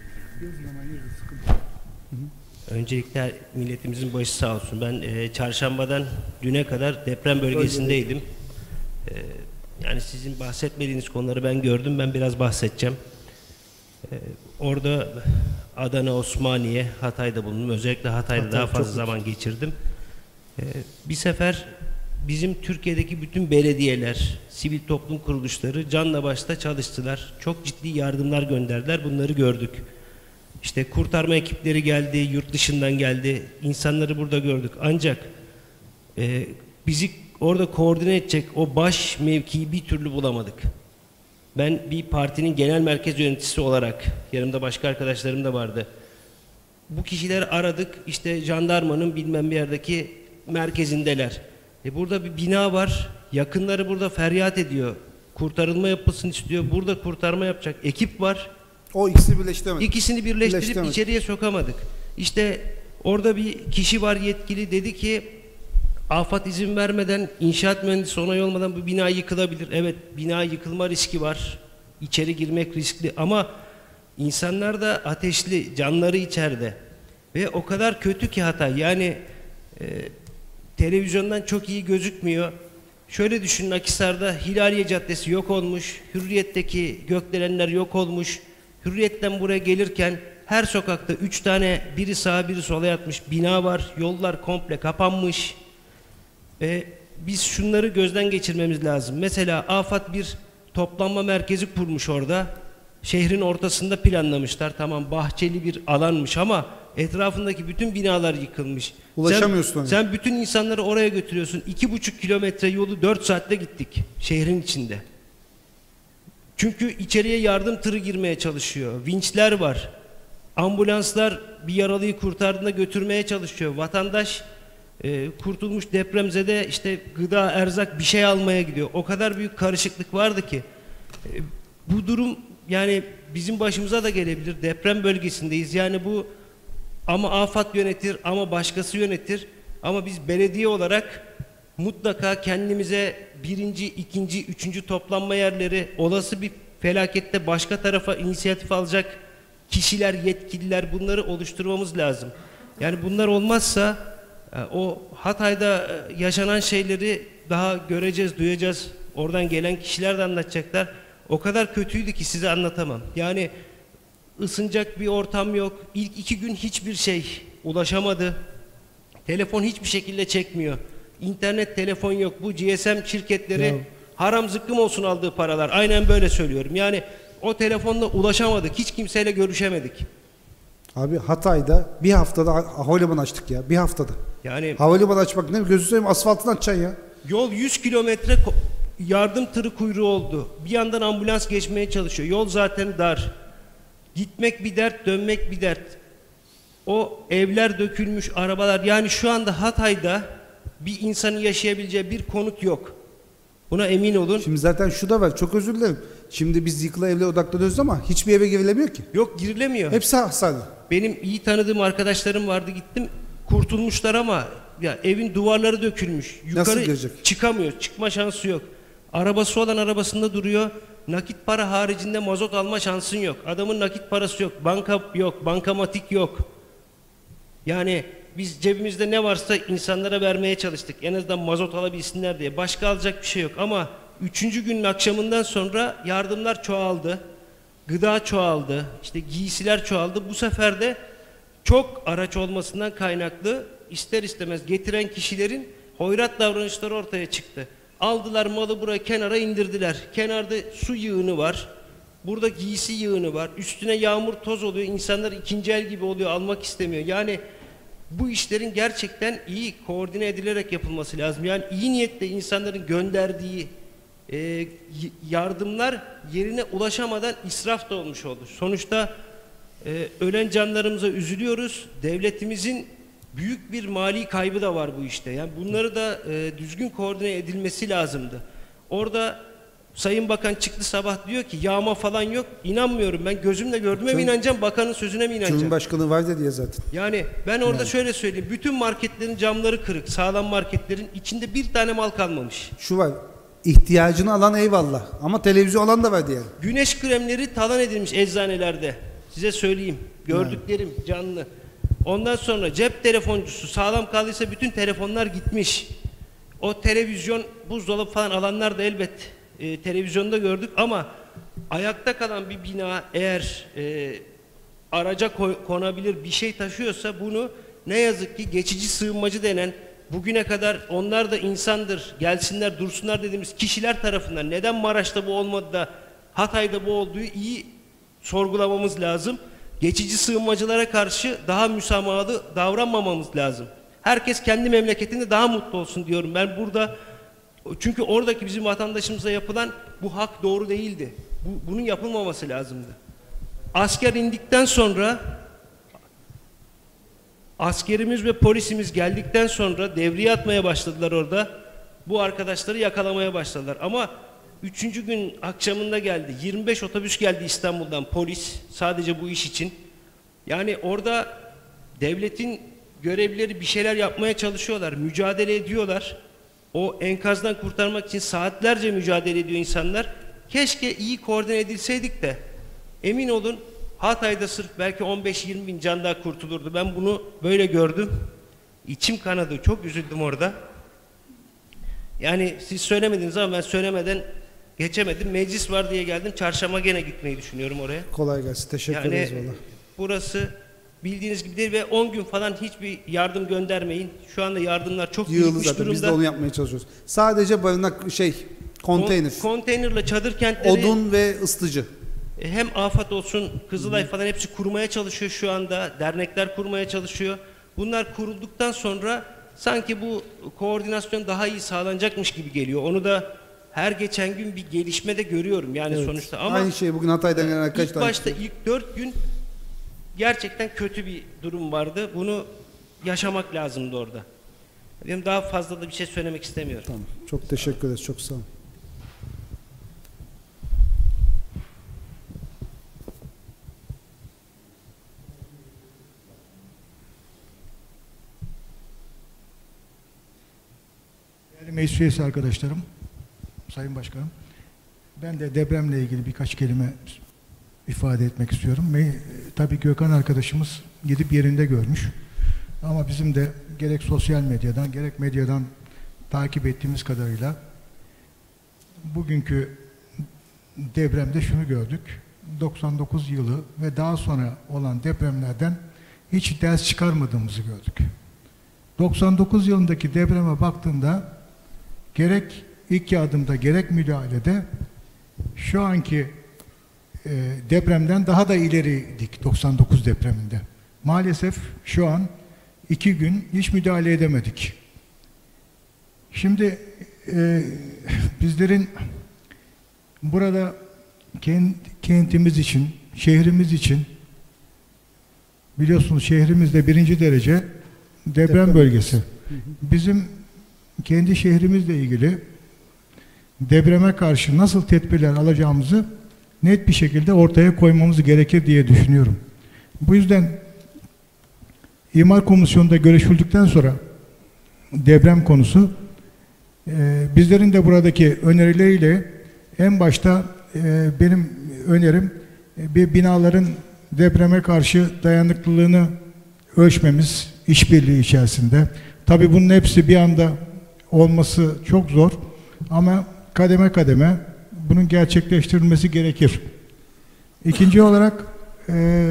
Öncelikle milletimizin başı sağ olsun. Ben e, çarşambadan düne kadar deprem bölgesindeydim. E, yani sizin bahsetmediğiniz konuları ben gördüm. Ben biraz bahsedeceğim. E, orada Adana, Osmaniye, Hatay'da bulundum. Özellikle Hatay'da Hatay, daha fazla zaman geçirdim. E, bir sefer bizim Türkiye'deki bütün belediyeler, sivil toplum kuruluşları canla başla çalıştılar. Çok ciddi yardımlar gönderdiler. Bunları gördük. İşte kurtarma ekipleri geldi, yurt dışından geldi. İnsanları burada gördük. Ancak e, bizi orada koordine edecek o baş mevkiyi bir türlü bulamadık. Ben bir partinin genel merkez yöneticisi olarak, yanımda başka arkadaşlarım da vardı. Bu kişileri aradık. İşte jandarmanın bilmem bir yerdeki merkezindeler. E burada bir bina var. Yakınları burada feryat ediyor. Kurtarılma yapılsın istiyor. Burada kurtarma yapacak ekip var. O ikisini birleştiremedik. İkisini birleştirip Birleştiremedik. içeriye sokamadık. İşte orada bir kişi var yetkili, dedi ki AFAD izin vermeden, inşaat mühendisi onay olmadan bu bina yıkılabilir. Evet, bina yıkılma riski var. İçeri girmek riskli ama insanlar da ateşli, canları içeride. Ve o kadar kötü ki Hatay. Yani e, televizyondan çok iyi gözükmüyor. Şöyle düşünün, Akhisar'da Hilaliye Caddesi yok olmuş. Hürriyet'teki gökdelenler yok olmuş. Hürriyet'ten buraya gelirken her sokakta üç tane, biri sağa biri sola yatmış bina var. Yollar komple kapanmış. Ee, biz şunları gözden geçirmemiz lazım. Mesela AFAD bir toplanma merkezi kurmuş orada. Şehrin ortasında planlamışlar. Tamam, bahçeli bir alanmış ama etrafındaki bütün binalar yıkılmış. Ulaşamıyorsun. Sen, sen bütün insanları oraya götürüyorsun. İki buçuk kilometre yolu dört saatte gittik şehrin içinde. Çünkü içeriye yardım tırı girmeye çalışıyor. Vinçler var. Ambulanslar bir yaralıyı kurtardığında götürmeye çalışıyor. Vatandaş e, kurtulmuş depremzede işte gıda, erzak bir şey almaya gidiyor. O kadar büyük karışıklık vardı ki. E, bu durum yani bizim başımıza da gelebilir. Deprem bölgesindeyiz. Yani bu ama AFAD yönetir, ama başkası yönetir. Ama biz belediye olarak mutlaka kendimize birinci, ikinci, üçüncü toplanma yerleri, olası bir felakette başka tarafa inisiyatif alacak kişiler, yetkililer, bunları oluşturmamız lazım. Yani bunlar olmazsa o Hatay'da yaşanan şeyleri daha göreceğiz, duyacağız. Oradan gelen kişiler de anlatacaklar. O kadar kötüydü ki size anlatamam. Yani ısınacak bir ortam yok. İlk iki gün hiçbir şey ulaşamadı. Telefon hiçbir şekilde çekmiyor. İnternet, telefon yok. Bu G S M şirketleri ya, haram zıkkım olsun aldığı paralar. Aynen böyle söylüyorum. Yani o telefonla ulaşamadık. Hiç kimseyle görüşemedik. Abi Hatay'da bir haftada havalimanı açtık ya. Bir haftada. Yani havalimanı açmak ne? Gözü seveyim, asfaltını açacaksın ya. Yol yüz kilometre yardım tırı kuyruğu oldu. Bir yandan ambulans geçmeye çalışıyor. Yol zaten dar. Gitmek bir dert, dönmek bir dert. O evler dökülmüş, arabalar. Yani şu anda Hatay'da bir insanın yaşayabileceği bir konut yok. Buna emin olun. Şimdi zaten şu da var. Çok özür dilerim. Şimdi biz yıkıla evlere odaklanıyoruz ama hiçbir eve girilemiyor ki. Yok, girilemiyor. Hepsi hasarlı. Benim iyi tanıdığım arkadaşlarım vardı, gittim. Kurtulmuşlar ama ya evin duvarları dökülmüş. Yukarı nasıl girecek? Çıkamıyor. Çıkma şansı yok. Arabası olan arabasında duruyor. Nakit para haricinde mazot alma şansın yok. Adamın nakit parası yok. Banka yok. Bankamatik yok. Yani biz cebimizde ne varsa insanlara vermeye çalıştık. En azından mazot alabilsinler diye. Başka alacak bir şey yok. Ama üçüncü günün akşamından sonra yardımlar çoğaldı. Gıda çoğaldı. İşte giysiler çoğaldı. Bu sefer de çok araç olmasından kaynaklı ister istemez getiren kişilerin hoyrat davranışları ortaya çıktı. Aldılar malı, buraya kenara indirdiler. Kenarda su yığını var. Burada giysi yığını var. Üstüne yağmur toz oluyor. İnsanlar ikinci el gibi oluyor. Almak istemiyor. Yani bu işlerin gerçekten iyi koordine edilerek yapılması lazım. Yani iyi niyetle insanların gönderdiği e, yardımlar yerine ulaşamadan israf da olmuş olur. Sonuçta e, ölen canlarımıza üzülüyoruz. Devletimizin büyük bir mali kaybı da var bu işte. Yani bunları da e, düzgün koordine edilmesi lazımdı. Orada Sayın Bakan çıktı sabah diyor ki yağma falan yok. İnanmıyorum, ben gözümle gördüğüme mi inanacağım, bakanın sözüne mi inanacağım? Cumhurbaşkanı var dedi ya zaten. Yani ben orada Yani. şöyle söyleyeyim. Bütün marketlerin camları kırık. Sağlam marketlerin içinde bir tane mal kalmamış. Şu var, ihtiyacını alan eyvallah ama televizyon alan da var diyelim. Güneş kremleri talan edilmiş eczanelerde. Size söyleyeyim. Gördüklerim canlı. Ondan sonra cep telefoncusu sağlam kaldıysa bütün telefonlar gitmiş. O televizyon, buzdolabı falan alanlar da elbet e, televizyonda gördük ama ayakta kalan bir bina eğer e, araca koy, konabilir bir şey taşıyorsa bunu ne yazık ki geçici sığınmacı denen, bugüne kadar onlar da insandır, gelsinler dursunlar dediğimiz kişiler tarafından neden Maraş'ta bu olmadı da Hatay'da bu olduğu iyi sorgulamamız lazım. Geçici sığınmacılara karşı daha müsamahalı davranmamamız lazım. Herkes kendi memleketinde daha mutlu olsun diyorum ben burada. Çünkü oradaki bizim vatandaşımıza yapılan bu hak doğru değildi. Bu, bunun yapılmaması lazımdı. Asker indikten sonra, askerimiz ve polisimiz geldikten sonra devriye atmaya başladılar orada. Bu arkadaşları yakalamaya başladılar. Ama üçüncü gün akşamında geldi. yirmi beş otobüs geldi İstanbul'dan polis. Sadece bu iş için. Yani orada devletin görevlileri bir şeyler yapmaya çalışıyorlar. Mücadele ediyorlar. O enkazdan kurtarmak için saatlerce mücadele ediyor insanlar. Keşke iyi koordine edilseydik de emin olun Hatay'da sırf belki on beş yirmi bin can daha kurtulurdu. Ben bunu böyle gördüm. İçim kanadı. Çok üzüldüm orada. Yani siz söylemediniz ama ben söylemeden geçemedim. Meclis var diye geldim. Çarşamba gene gitmeyi düşünüyorum oraya. Kolay gelsin. Teşekkür Yani ederiz valla. burası bildiğiniz gibi değil ve on gün falan hiçbir yardım göndermeyin. Şu anda yardımlar çok Yığılı birikmiş zaten. durumda. Biz de onu yapmaya çalışıyoruz. Sadece barınak şey, konteyner. Kon- konteynerle çadır kentleri Odun ve ısıtıcı. hem AFAD olsun, Kızılay falan hepsi kurmaya çalışıyor şu anda. Dernekler kurmaya çalışıyor. Bunlar kurulduktan sonra sanki bu koordinasyon daha iyi sağlanacakmış gibi geliyor. Onu da her geçen gün bir gelişme de görüyorum yani Evet. sonuçta. Ama Aynı şey bugün Hatay'dan gelen kaç ilk tane? başta ilk dört gün gerçekten kötü bir durum vardı. Bunu yaşamak lazımdı orada. Benim daha fazla da bir şey söylemek istemiyorum. Tamam. Çok teşekkür ederiz. Çok sağ olun. Değerli meclis üyesi arkadaşlarım, Sayın Başkanım, ben de depremle ilgili birkaç kelime ifade etmek istiyorum. Me tabii Gökhan arkadaşımız gidip yerinde görmüş. Ama bizim de gerek sosyal medyadan gerek medyadan takip ettiğimiz kadarıyla bugünkü depremde şunu gördük. doksan dokuz yılı ve daha sonra olan depremlerden hiç ders çıkarmadığımızı gördük. doksan dokuz yılındaki depreme baktığımda gerek ilk yardımda gerek müdahalede şu anki e, depremden daha da ileriydik doksan dokuz depreminde. Maalesef şu an iki gün hiç müdahale edemedik. Şimdi e, bizlerin burada kent, kentimiz için, şehrimiz için biliyorsunuz şehrimizde birinci derece deprem, deprem bölgesi. Bizim kendi şehrimizle ilgili depreme karşı nasıl tedbirler alacağımızı net bir şekilde ortaya koymamız gerekir diye düşünüyorum. Bu yüzden İmar Komisyonu'nda görüşüldükten sonra deprem konusu e, bizlerin de buradaki önerileriyle en başta e, benim önerim e, bir binaların depreme karşı dayanıklılığını ölçmemiz işbirliği içerisinde. Tabii bunun hepsi bir anda olması çok zor ama kademe kademe bunun gerçekleştirilmesi gerekir. İkinci olarak e,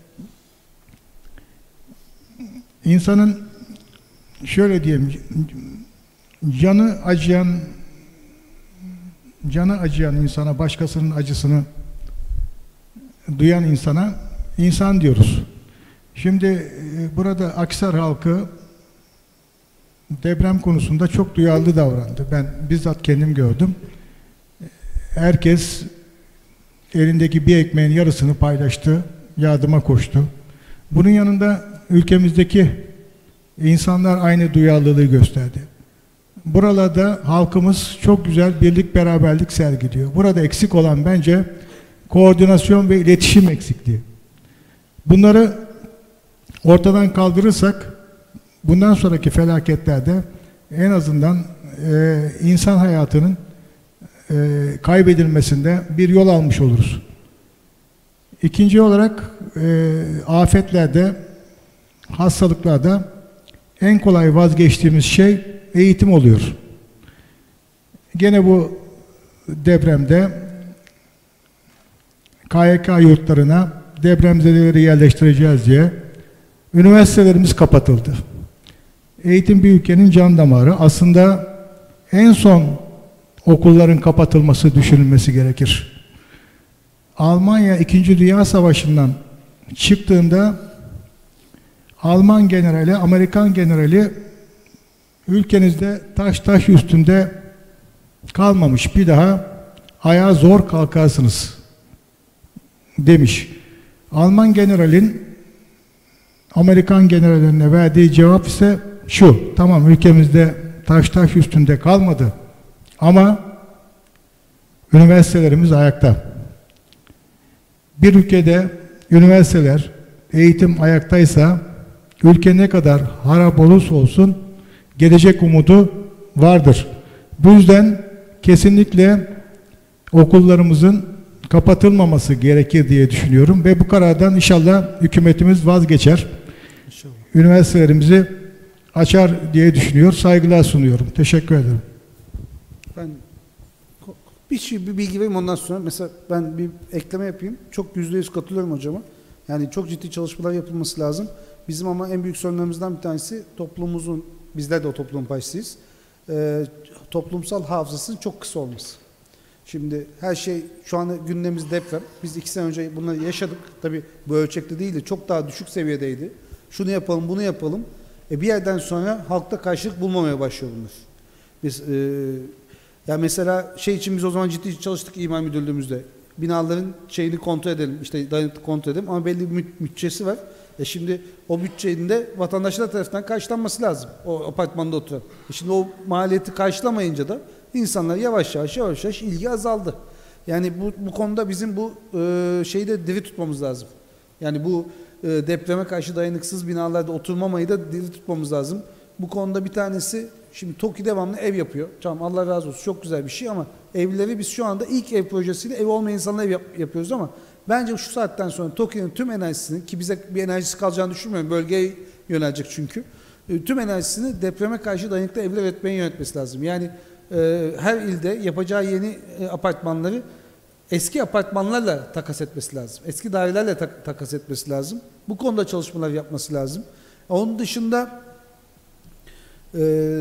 insanın şöyle diyeyim canı acıyan canı acıyan insana, başkasının acısını duyan insana insan diyoruz. Şimdi e, burada Akhisar halkı deprem konusunda çok duyarlı davrandı. Ben bizzat kendim gördüm. Herkes elindeki bir ekmeğin yarısını paylaştı, yardıma koştu. Bunun yanında ülkemizdeki insanlar aynı duyarlılığı gösterdi. Buralarda halkımız çok güzel birlik beraberlik sergiliyor. Burada eksik olan bence koordinasyon ve iletişim eksikliği. Bunları ortadan kaldırırsak bundan sonraki felaketlerde en azından e, insan hayatının e, kaybedilmesinde bir yol almış oluruz. İkinci olarak e, afetlerde, hastalıklarda en kolay vazgeçtiğimiz şey eğitim oluyor. Gene bu depremde K Y K yurtlarına depremzedeleri yerleştireceğiz diye üniversitelerimiz kapatıldı. Eğitim bir ülkenin can damarı. Aslında en son okulların kapatılması düşünülmesi gerekir. Almanya İkinci Dünya Savaşı'ndan çıktığında Alman generali, Amerikan generali ülkenizde taş taş üstünde kalmamış, bir daha ayağa zor kalkarsınız demiş. Alman generalin Amerikan generaline verdiği cevap ise şu: tamam, ülkemizde taş taş üstünde kalmadı ama üniversitelerimiz ayakta. Bir ülkede üniversiteler, eğitim ayaktaysa ülke ne kadar harap olursa olsun gelecek umudu vardır. Bu yüzden kesinlikle okullarımızın kapatılmaması gerekir diye düşünüyorum ve bu karardan inşallah hükümetimiz vazgeçer. İnşallah. Üniversitelerimizi açar diye düşünüyor. Saygılar sunuyorum. Teşekkür ederim. Ben bir şey, bir bilgi vereyim ondan sonra. Mesela ben bir ekleme yapayım. Çok yüzde yüz katılıyorum hocama. Yani çok ciddi çalışmalar yapılması lazım. Bizim ama en büyük sorunlarımızdan bir tanesi toplumumuzun, bizler de o toplumun parçasıyız, e, toplumsal hafızasının çok kısa olması. Şimdi her şey şu anda gündemimiz deprem. Biz iki sene önce bunları yaşadık. Tabii bu ölçekte değildi. Çok daha düşük seviyedeydi. Şunu yapalım, bunu yapalım. E bir yerden sonra halkta karşılık bulmamaya başlıyor bunlar. Biz e, ya mesela şey için biz o zaman ciddi çalıştık İmar Müdürlüğümüzde. Binaların şeyini kontrol edelim, işte dayanıklı kontrol edelim ama belli bir bütçesi var. E şimdi o bütçenin de vatandaşlar tarafından karşılanması lazım. O apartmanda oturan. E şimdi o maliyeti karşılamayınca da insanlar yavaş yavaş yavaş yavaş ilgi azaldı. Yani bu, bu konuda bizim bu e, şeyi de diri tutmamız lazım. Yani bu e, depreme karşı dayanıksız binalarda oturmamayı da diri tutmamız lazım. Bu konuda bir tanesi, şimdi TOKİ devamlı ev yapıyor. Tamam, Allah razı olsun, çok güzel bir şey ama evleri biz şu anda ilk ev projesiyle ev olmayan insanlara ev yap, yapıyoruz ama bence şu saatten sonra TOKİ'nin tüm enerjisini, ki bize bir enerjisi kalacağını düşünmüyorum, bölgeye yönelecek çünkü, e, tüm enerjisini depreme karşı dayanıklı evler üretmeye yönetmesi lazım. Yani e, her ilde yapacağı yeni e, apartmanları eski apartmanlarla takas etmesi lazım. Eski dairelerle ta takas etmesi lazım. Bu konuda çalışmalar yapması lazım. Onun dışında e,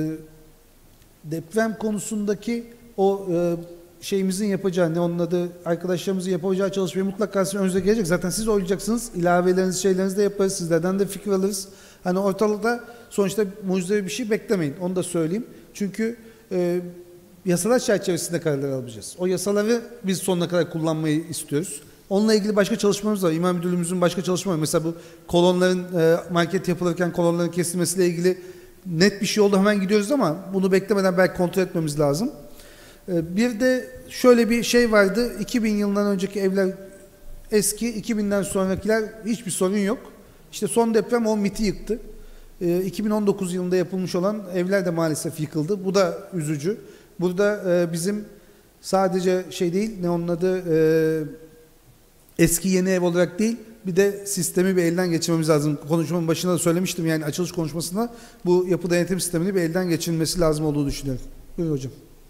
deprem konusundaki o e, şeyimizin yapacağı, ne onun adı, arkadaşlarımızın yapacağı çalışmayı mutlaka sizin önünüze gelecek. Zaten siz oylayacaksınız. İlavelerinizi, şeylerinizi de yaparız. Sizlerden de fikir alırız. Hani ortalıkta sonuçta mucizevi bir şey beklemeyin. Onu da söyleyeyim. Çünkü e, yasalar çerçevesinde kararlar alacağız. O yasaları biz sonuna kadar kullanmayı istiyoruz. Onunla ilgili başka çalışmamız var. İmar Müdürlüğümüzün başka çalışmaları. Mesela bu kolonların, e, market yapılırken kolonların kesilmesiyle ilgili net bir şey oldu, hemen gidiyoruz ama bunu beklemeden belki kontrol etmemiz lazım. Bir de şöyle bir şey vardı, iki bin yılından önceki evler eski, iki binden sonrakiler hiçbir sorun yok. İşte son deprem o miti yıktı. iki bin on dokuz yılında yapılmış olan evler de maalesef yıkıldı. Bu da üzücü. Burada bizim sadece şey değil, ne onun adı, eski yeni ev olarak değil, bir de sistemi bir elden geçirmemiz lazım. Konuşmanın başında da söylemiştim, yani açılış konuşmasında bu yapı denetim sistemini bir elden geçirilmesi lazım olduğunu düşünüyorum. Buyur hocam.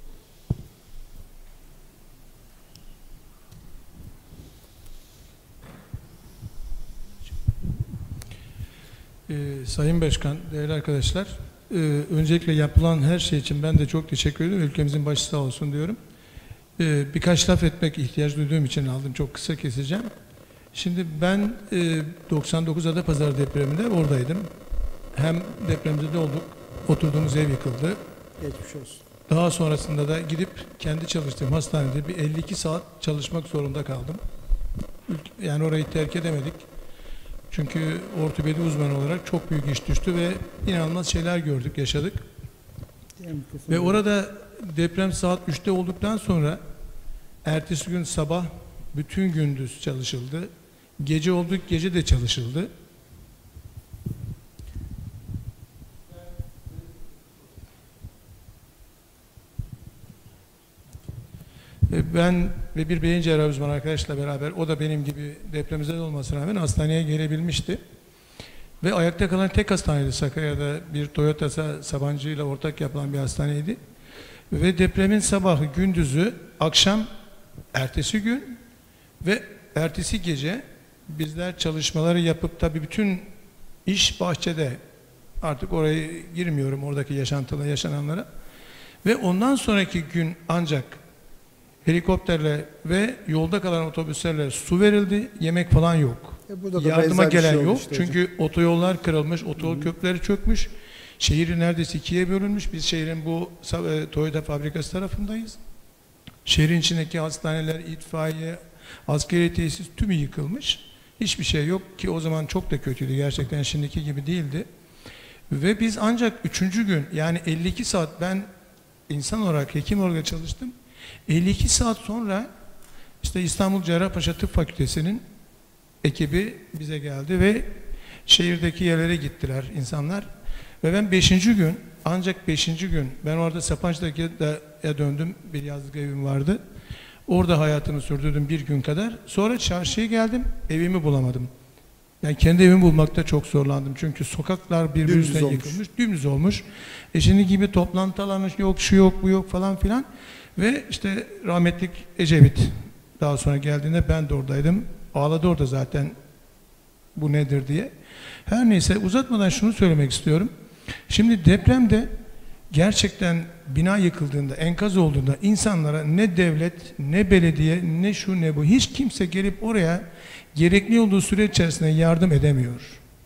Ee, Sayın Başkan, değerli arkadaşlar, e, öncelikle yapılan her şey için ben de çok teşekkür ediyorum. Ülkemizin başı sağ olsun diyorum. Ee, birkaç laf etmek ihtiyaç duyduğum için aldım. Çok kısa keseceğim. Şimdi ben e, doksan dokuz Adapazarı depreminde oradaydım. Hem depremde olduk, oturduğumuz ev yıkıldı. Geçmiş olsun. Daha sonrasında da gidip kendi çalıştığım hastanede bir elli iki saat çalışmak zorunda kaldım. Yani orayı terk edemedik. Çünkü ortopedi uzmanı olarak çok büyük iş düştü ve inanılmaz şeyler gördük, yaşadık. Ve orada deprem saat üçte olduktan sonra ertesi gün sabah bütün gündüz çalışıldı. Gece olduk, gece de çalışıldı. Ben ve bir beyin cerrahı uzmanı arkadaşla beraber, o da benim gibi depremzede olmasına rağmen hastaneye gelebilmişti. Ve ayakta kalan tek hastaneydi Sakarya'da, bir Toyota Sabancı ile ortak yapılan bir hastaneydi. Ve depremin sabahı, gündüzü, akşam, ertesi gün ve ertesi gece bizler çalışmaları yapıp, tabii bütün iş bahçede, artık oraya girmiyorum, oradaki yaşantılı yaşananlara. Ve ondan sonraki gün ancak helikopterle ve yolda kalan otobüslerle su verildi, yemek falan yok. E Yardıma gelen şey yok. Işte Çünkü hocam, otoyollar kırılmış, otoyol köprüleri çökmüş. Şehir neredeyse ikiye bölünmüş. Biz şehrin bu e, Toyota fabrikası tarafındayız. Şehrin içindeki hastaneler, itfaiye, askeri tesis tümü yıkılmış. Hiçbir şey yok ki o zaman çok da kötüydü. Gerçekten şimdiki gibi değildi. Ve biz ancak üçüncü gün, yani elli iki saat, ben insan olarak, hekim olarak çalıştım. elli iki saat sonra işte İstanbul Cerrahpaşa Tıp Fakültesi'nin ekibi bize geldi ve şehirdeki yerlere gittiler insanlar. Ve ben beşinci gün, ancak beşinci gün, ben orada Sapanca'ya döndüm, bir yazlık evim vardı. Orada hayatımı sürdürdüm bir gün kadar. Sonra çarşıya geldim, evimi bulamadım. Yani kendi evimi bulmakta çok zorlandım. Çünkü sokaklar birbirine yıkılmış, dümdüz olmuş. E şimdi gibi toplantı alanı yok, şu yok, bu yok falan filan. Ve işte rahmetlik Ecevit daha sonra geldiğinde ben de oradaydım. Ağladı orada zaten, bu nedir diye. Her neyse, uzatmadan şunu söylemek istiyorum. Şimdi depremde gerçekten bina yıkıldığında, enkaz olduğunda insanlara ne devlet, ne belediye, ne şu ne bu, hiç kimse gelip oraya gerekli olduğu süre içerisinde yardım edemiyor.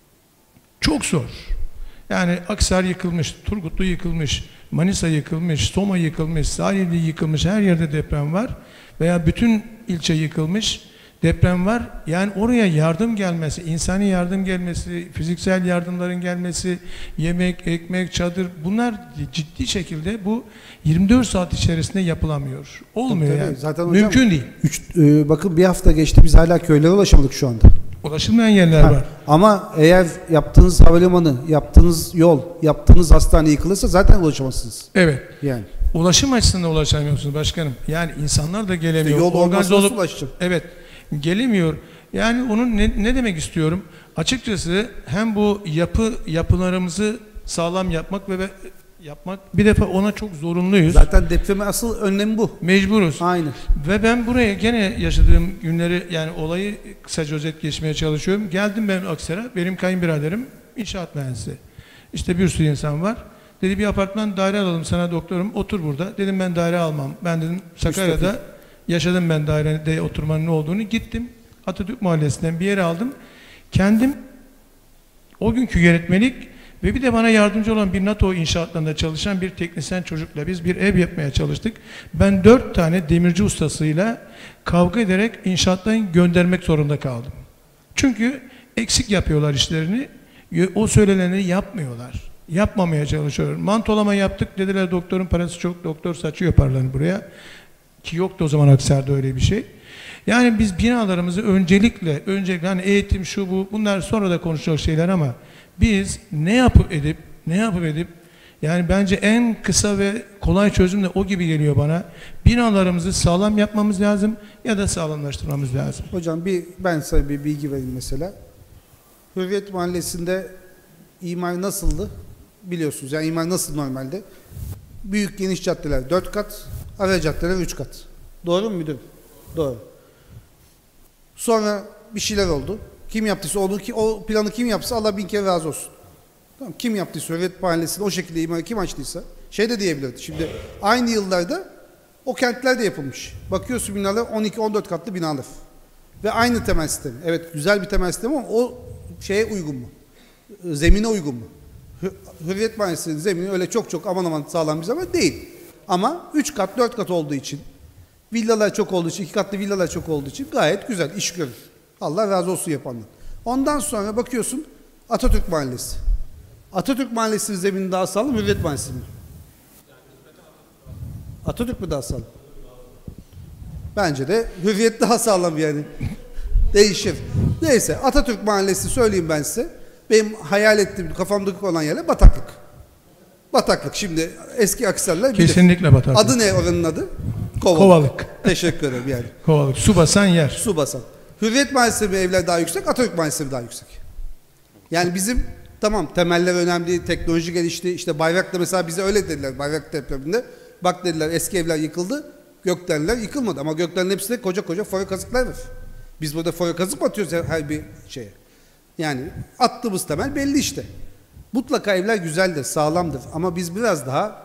Çok zor. Yani Aksar yıkılmış, Turgutlu yıkılmış, Manisa yıkılmış, Soma yıkılmış, Salihli yıkılmış, her yerde deprem var. Veya bütün ilçe yıkılmış, deprem var. Yani oraya yardım gelmesi, insani yardım gelmesi, fiziksel yardımların gelmesi, yemek, ekmek, çadır, bunlar ciddi şekilde bu yirmi dört saat içerisinde yapılamıyor. Olmuyor tabii, yani. zaten hocam, mümkün değil. Üç, e, bakın bir hafta geçti, biz hala köylere ulaşamadık şu anda. Ulaşılmayan yerler Ha, var. ama eğer yaptığınız havalimanı, yaptığınız yol, yaptığınız hastane yıkılırsa zaten ulaşamazsınız. Evet. Yani. Ulaşım açısından ulaşamıyorsunuz başkanım. Yani insanlar da gelemiyor. İşte yol Organize olmazsa olup, ulaşacak. evet, gelemiyor. Yani onun ne, ne demek istiyorum? Açıkçası hem bu yapı yapılarımızı sağlam yapmak ve yapmak, bir defa ona çok zorunluyuz. Zaten depremin asıl önlemi bu. Mecburuz. Aynen. Ve ben buraya gene yaşadığım günleri, yani olayı kısaca özet geçmeye çalışıyorum. Geldim ben Aksaray'a, benim kayınbiraderim inşaat mühendisi. İşte bir sürü insan var. Dedi bir apartman daire alalım sana doktorum, otur burada. Dedim ben daire almam. Ben dedim Sakarya'da yaşadım, ben dairede oturmanın ne olduğunu. Gittim Atatürk Mahallesi'nden bir yere aldım. Kendim o günkü yönetmelik ve bir de bana yardımcı olan bir NATO inşaatlarında çalışan bir teknisyen çocukla biz bir ev yapmaya çalıştık. Ben dört tane demirci ustasıyla kavga ederek inşaattan göndermek zorunda kaldım. Çünkü eksik yapıyorlar işlerini. O söyleneni yapmıyorlar. Yapmamaya çalışıyorlar. Mantolama yaptık dediler, doktorun parası çok, doktor saçıyor paralarını buraya. Ki yoktu o zaman Aksaray'da öyle bir şey. Yani biz binalarımızı öncelikle, öncelikle hani eğitim şu bu, bunlar sonra da konuşacak şeyler ama biz ne yapıp edip, ne yapıp edip, yani bence en kısa ve kolay çözüm de o gibi geliyor bana. Binalarımızı sağlam yapmamız lazım ya da sağlamlaştırmamız lazım. Hocam bir, ben size bir bilgi vereyim mesela. Hürriyet Mahallesi'nde imar nasıldı? Biliyorsunuz yani imar nasıl normalde? Büyük geniş caddeler dört kat, ara caddeler üç kat. Doğru mu müdürüm? Doğru. Sonra bir şeyler oldu. Kim yaptıysa onu, ki o planı kim yapsa Allah bin kere razı olsun. Tamam, kim yaptıysa Hürriyet Mahallesi'nde o şekilde imarı kim açtıysa şey de diyebilirdi. Şimdi aynı yıllarda o kentlerde yapılmış. Bakıyorsun binalar on iki on dört katlı binalar. Ve aynı temel sistemi. Evet güzel bir temel sistemi ama o şeye uygun mu? Zemine uygun mu? Hürriyet Mahallesi'nin zemini öyle çok çok aman aman sağlam bir zaman değil. Ama üç kat dört kat olduğu için, villalar çok olduğu için, iki katlı villalar çok olduğu için gayet güzel iş görür. Allah razı olsun yapanlar. Ondan sonra bakıyorsun Atatürk Mahallesi. Atatürk Mahallesi'nin zemini daha sağlam, Hürriyet Mahallesi mi? Atatürk mü daha sağlam? Bence de Hürriyet daha sağlam yani. Değişir. Neyse Atatürk Mahallesi söyleyeyim ben size. Benim hayal ettiğim, kafamdaki olan yerler bataklık. Bataklık. Şimdi eski Akhisarlılar bilir. Kesinlikle bataklık. Adı ne oranın adı? Kovalık. Kovalık. Teşekkür ederim yani. Kovalık. Su basan yer. Su basan. Hürriyet Mahallesi mi evler daha yüksek, Atatürk Mahallesi mi daha yüksek? Yani bizim tamam temeller önemli, teknoloji gelişti. İşte Bayrak'ta mesela bize öyle dediler Bayrak depreminde. Bak dediler eski evler yıkıldı, gökdelenler yıkılmadı. Ama gökdelenin hepsinde koca koca foya kazıklar var. Biz burada foya kazık mı atıyoruz her bir şeye? Yani attığımız temel belli işte. Mutlaka evler güzeldir, sağlamdır. Ama biz biraz daha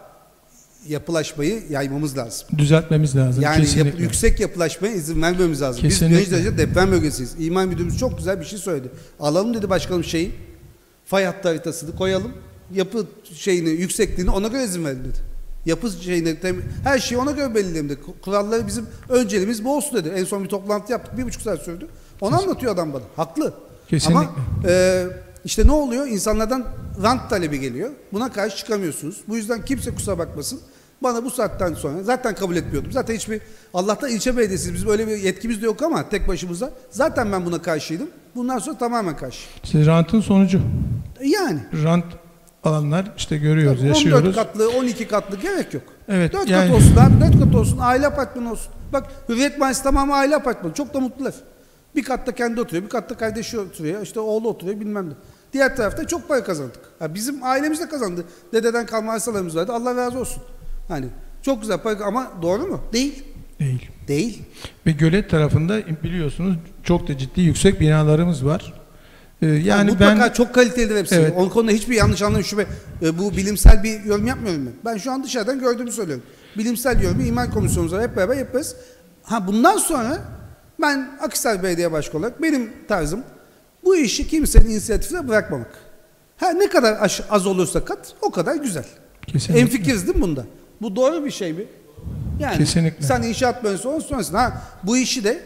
yapılaşmayı yaymamız lazım. Düzeltmemiz lazım. Yani Kesinlikle. yap, yüksek yapılaşmaya izin vermemiz lazım. Kesinlikle. Biz birinci derece deprem bölgesiyiz. İmar Müdürümüz çok güzel bir şey söyledi. Alalım dedi başkanım şeyi, fay hattı haritasını koyalım. Yapı şeyini, yüksekliğini ona göre izin verin dedi. Yapı şeyini, her şeyi ona göre belirleyelim dedi. Kuralları bizim önceliğimiz bu olsun dedi. En son bir toplantı yaptık. Bir buçuk saat sürdü. Onu Kesinlikle. Anlatıyor adam bana. Haklı. Kesinlikle. Ama e, işte ne oluyor? İnsanlardan rant talebi geliyor. Buna karşı çıkamıyorsunuz. Bu yüzden kimse kusura bakmasın. Bana bu saatten sonra zaten kabul etmiyordum. Zaten hiçbir Allah'tan ilçe belediyesi bizim öyle bir yetkimiz de yok ama tek başımıza. Zaten ben buna karşıydım. Bundan sonra tamamen karşı. İşte rantın sonucu. Yani. Rant alanlar işte görüyoruz, Tabii yaşıyoruz. on dört katlı, on iki katlı gerek yok. Evet. dört yani... kat olsun abi, dört kat olsun. Aile apartmanı olsun. Bak Hürriyet Mahallesi tamamı aile apartmanı. Çok da mutlular. Bir katta kendi oturuyor, bir katta kardeşi oturuyor, işte oğlu oturuyor bilmem ne. Diğer tarafta çok para kazandık. Ha, bizim ailemiz de kazandı. Dededen kalma arsalarımız vardı. Allah razı olsun. Hani çok güzel para ama doğru mu? Değil. Değil. Değil. Ve gölet tarafında biliyorsunuz çok da ciddi yüksek binalarımız var. Ee, yani yani mutlaka ben çok kalitelidir hepsi. Evet. Onun konuda hiçbir yanlış anlam şüphe. E, bu bilimsel bir yorum yapmıyorum ben. Ben şu an dışarıdan gördüğümü söylüyorum. Bilimsel yorumu imar komisyonumuzla hep beraber yaparız. Ha bundan sonra ben Akhisar Belediye Başkanı olarak benim tarzım bu işi kimsenin inisiyatifine bırakmamak. Her ne kadar az olursa kat o kadar güzel. Kesinlikle. Enfikiriz değil mi bunda? Bu doğru bir şey mi? Yani Kesinlikle. sen inşaat mühendisi olsun sonrasında ha bu işi de